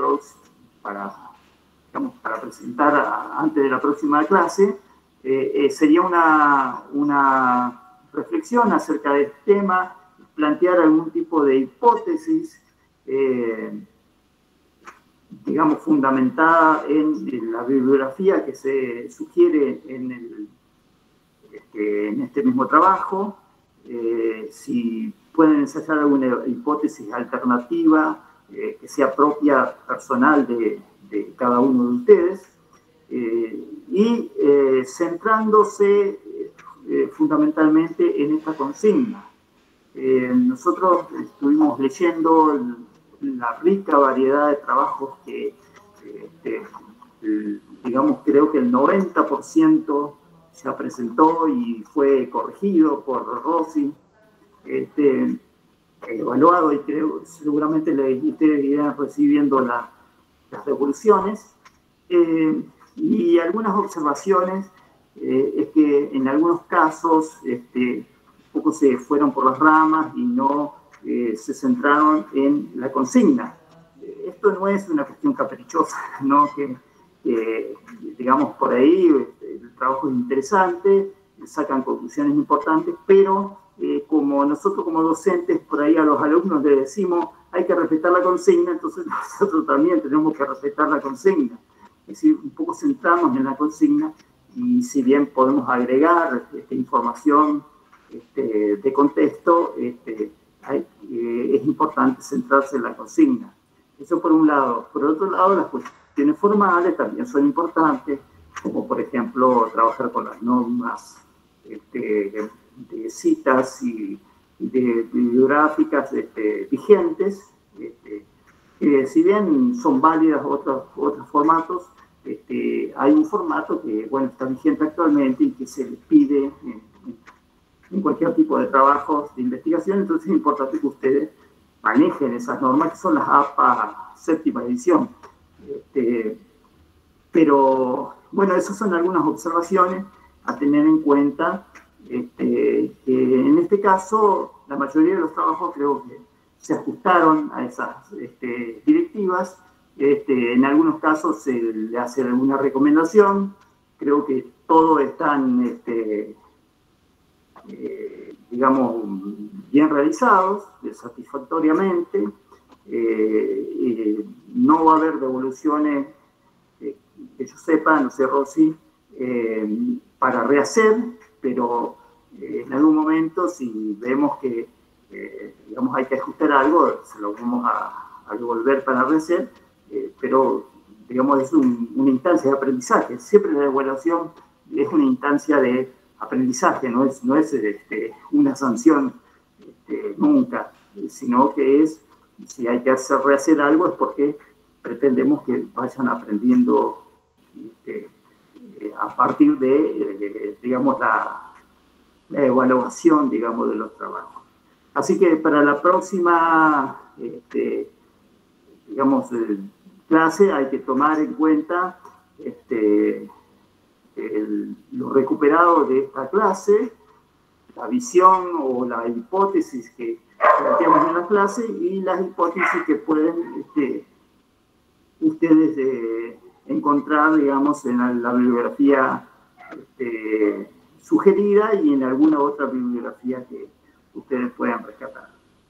presentar antes de la próxima clase sería una reflexión acerca del tema, plantear algún tipo de hipótesis, digamos, fundamentada en la bibliografía que se sugiere en este mismo trabajo, si pueden ensayar alguna hipótesis alternativa que sea propia, personal de cada uno de ustedes, y centrándose fundamentalmente en esta consigna. Nosotros estuvimos leyendo la rica variedad de trabajos que, digamos, creo que el 90% ya presentó y fue corregido por Rossi, evaluado, y creo seguramente ustedes irán recibiendo las devoluciones. Y algunas observaciones es que en algunos casos un poco se fueron por las ramas y no se centraron en la consigna. Esto no es una cuestión caprichosa, ¿no? Que digamos, por ahí el trabajo es interesante, sacan conclusiones importantes, pero como nosotros como docentes por ahí a los alumnos les decimos hay que respetar la consigna, entonces nosotros también tenemos que respetar la consigna. Es decir, un poco centrarnos en la consigna, y si bien podemos agregar información de contexto, es importante centrarse en la consigna. Eso por un lado. Por otro lado, las cuestiones formales también son importantes, como por ejemplo trabajar con las normas de citas y de bibliográficas vigentes, si bien son válidas otros formatos, hay un formato que, bueno, está vigente actualmente y que se les pide en cualquier tipo de trabajos de investigación. Entonces es importante que ustedes manejen esas normas, que son las APA séptima edición. Pero, bueno, esas son algunas observaciones a tener en cuenta, que en este caso la mayoría de los trabajos creo que se ajustaron a esas directivas. En algunos casos se le hace alguna recomendación. Creo que todos están, digamos, bien realizados, satisfactoriamente. No va a haber devoluciones, que yo sepa, no sé, Rosy, para rehacer, pero en algún momento, si vemos que digamos, hay que ajustar algo, se lo vamos a devolver para rehacer, pero digamos, es una instancia de aprendizaje. Siempre la evaluación es una instancia de aprendizaje, no es una sanción nunca, sino que es, si hay que rehacer algo, es porque pretendemos que vayan aprendiendo a partir de digamos, la evaluación, digamos, de los trabajos. Así que para la próxima, digamos, clase hay que tomar en cuenta lo recuperado de esta clase, la visión o la hipótesis que planteamos en la clase y las hipótesis que pueden ustedes encontrar, digamos, en la bibliografía sugerida y en alguna otra bibliografía que ustedes puedan rescatar.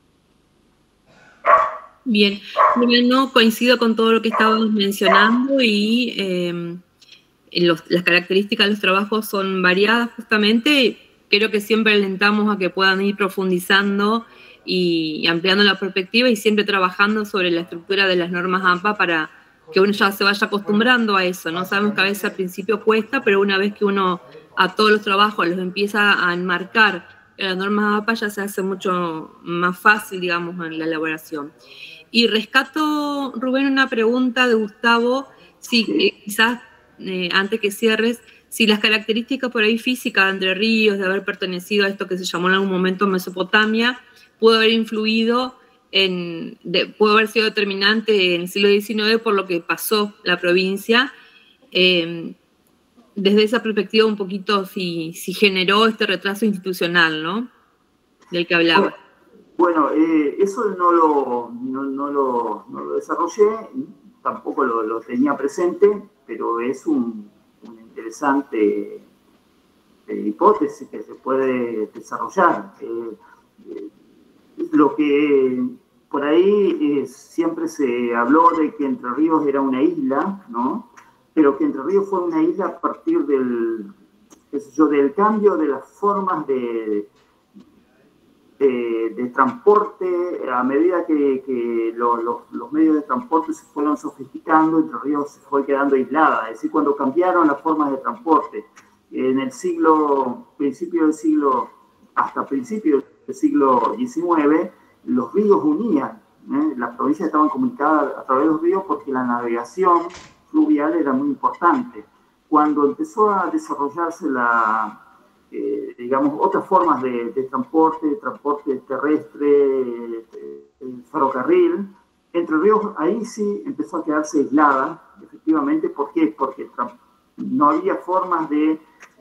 Bien, no coincido con todo lo que estábamos mencionando y las características de los trabajos son variadas justamente. Creo que siempre alentamos a que puedan ir profundizando y ampliando la perspectiva y siempre trabajando sobre la estructura de las normas AMPA para que uno ya se vaya acostumbrando a eso, ¿no? Sabemos que a veces al principio cuesta, pero una vez que uno a todos los trabajos los empieza a enmarcar en las normas AMPA ya se hace mucho más fácil, digamos, en la elaboración. Y rescato, Rubén, una pregunta de Gustavo, si quizás antes que cierres, si las características por ahí físicas de Entre Ríos, de haber pertenecido a esto que se llamó en algún momento Mesopotamia, pudo haber influido, pudo haber sido determinante en el siglo XIX por lo que pasó la provincia. Desde esa perspectiva un poquito si generó este retraso institucional, ¿no? Del que hablaba. Bueno, eso no lo desarrollé, tampoco lo tenía presente, pero es una interesante hipótesis que se puede desarrollar. Lo que por ahí siempre se habló de que Entre Ríos era una isla, ¿no? Pero que Entre Ríos fue una isla a partir del cambio de las formas de transporte. A medida que los medios de transporte se fueron sofisticando, Entre Ríos se fue quedando aislada. Es decir, cuando cambiaron las formas de transporte, en el hasta principios del siglo XIX, los ríos unían. Las provincias estaban comunicadas a través de los ríos porque la navegación fluvial era muy importante. Cuando empezó a desarrollarse digamos, otras formas de transporte terrestre, ferrocarril, Entre Ríos ahí sí empezó a quedarse aislada, efectivamente. ¿Por qué? Porque no había formas de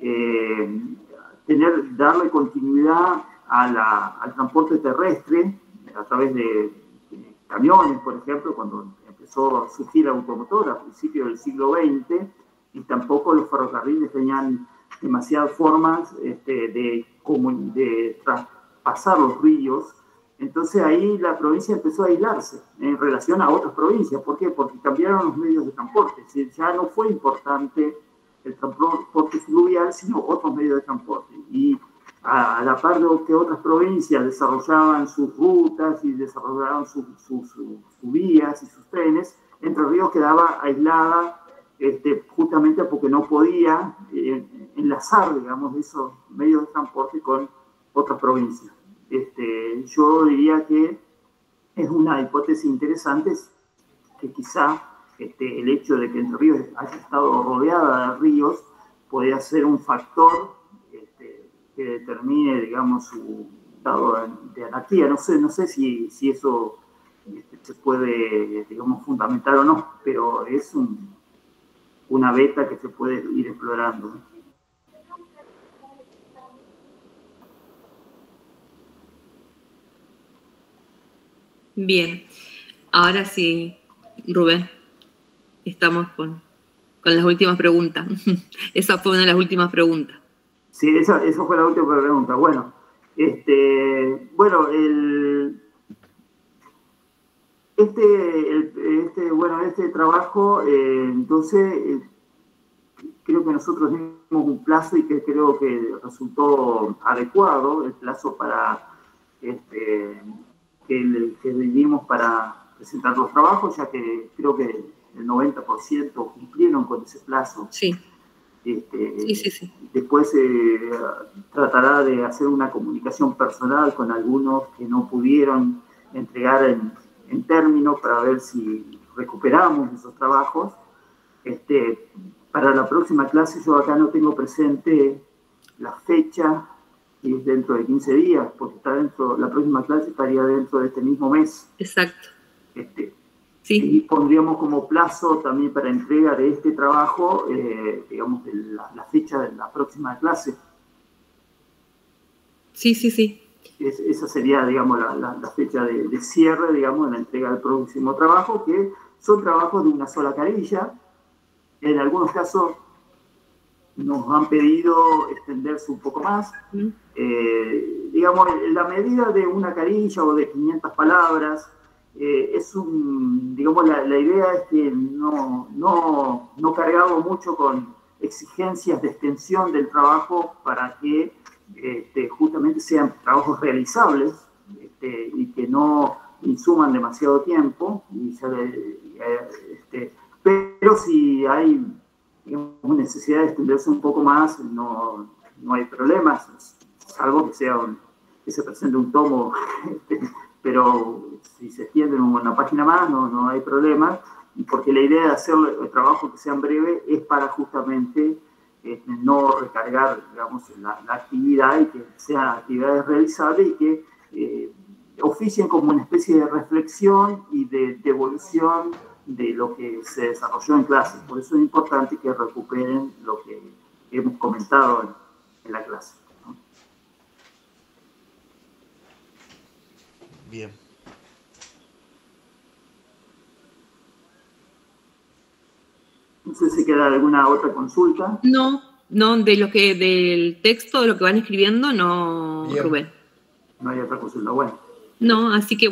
darle continuidad al transporte terrestre a través de camiones, por ejemplo, cuando empezó a surgir la automotora a principios del siglo XX, y tampoco los ferrocarriles tenían demasiadas formas de traspasar los ríos. Entonces ahí la provincia empezó a aislarse en relación a otras provincias. ¿Por qué? Porque cambiaron los medios de transporte. Ya no fue importante el transporte fluvial, sino otros medios de transporte. Y a la par de que otras provincias desarrollaban sus rutas y desarrollaban sus vías y sus trenes, Entre Ríos quedaba aislada justamente porque no podía enlazar, digamos, esos medios de transporte con otras provincias. Yo diría que es una hipótesis interesante, que quizá el hecho de que Entre Ríos haya estado rodeada de ríos podría ser un factor que determine, digamos, su estado de anarquía. No sé si eso se puede, digamos, fundamentar o no, pero es una beta que se puede ir explorando. Bien, ahora sí, Rubén, estamos con las últimas preguntas. Esa fue una de las últimas preguntas. Sí, esa fue la última pregunta. Bueno, este trabajo, entonces, creo que nosotros dimos un plazo y que creo que resultó adecuado el plazo para que dimos para presentar los trabajos, ya que creo que el 90% cumplieron con ese plazo. Sí. Sí. Después tratará de hacer una comunicación personal con algunos que no pudieron entregar en términos para ver si recuperamos esos trabajos. Para la próxima clase yo acá no tengo presente la fecha, y es dentro de 15 días, porque la próxima clase estaría dentro de este mismo mes. Exacto. Sí. Y pondríamos como plazo también para entrega de este trabajo, digamos, la fecha de la próxima clase. Sí. Esa sería, digamos, la fecha de cierre, digamos, de la entrega del próximo trabajo, que Son trabajos de una sola carilla. En algunos casos nos han pedido extenderse un poco más. Digamos, en la medida de una carilla o de 500 palabras, digamos, la idea es que no cargamos mucho con exigencias de extensión del trabajo para que justamente sean trabajos realizables y que no insuman demasiado tiempo. Pero si hay, digamos, necesidad de extenderse un poco más, no hay problemas, salvo que se presente un tomo, pero si se extiende una página más, no hay problema, porque la idea de hacer el trabajo que sean breves es para justamente no recargar, digamos, la actividad, y que sean actividades realizables y que oficien como una especie de reflexión y de devolución de lo que se desarrolló en clase. Por eso es importante que recuperen lo que hemos comentado en la clase, ¿no? Bien. No sé si queda alguna otra consulta. No, del texto, de lo que van escribiendo, no, Bien. Rubén. No hay otra consulta. Bueno. No, así que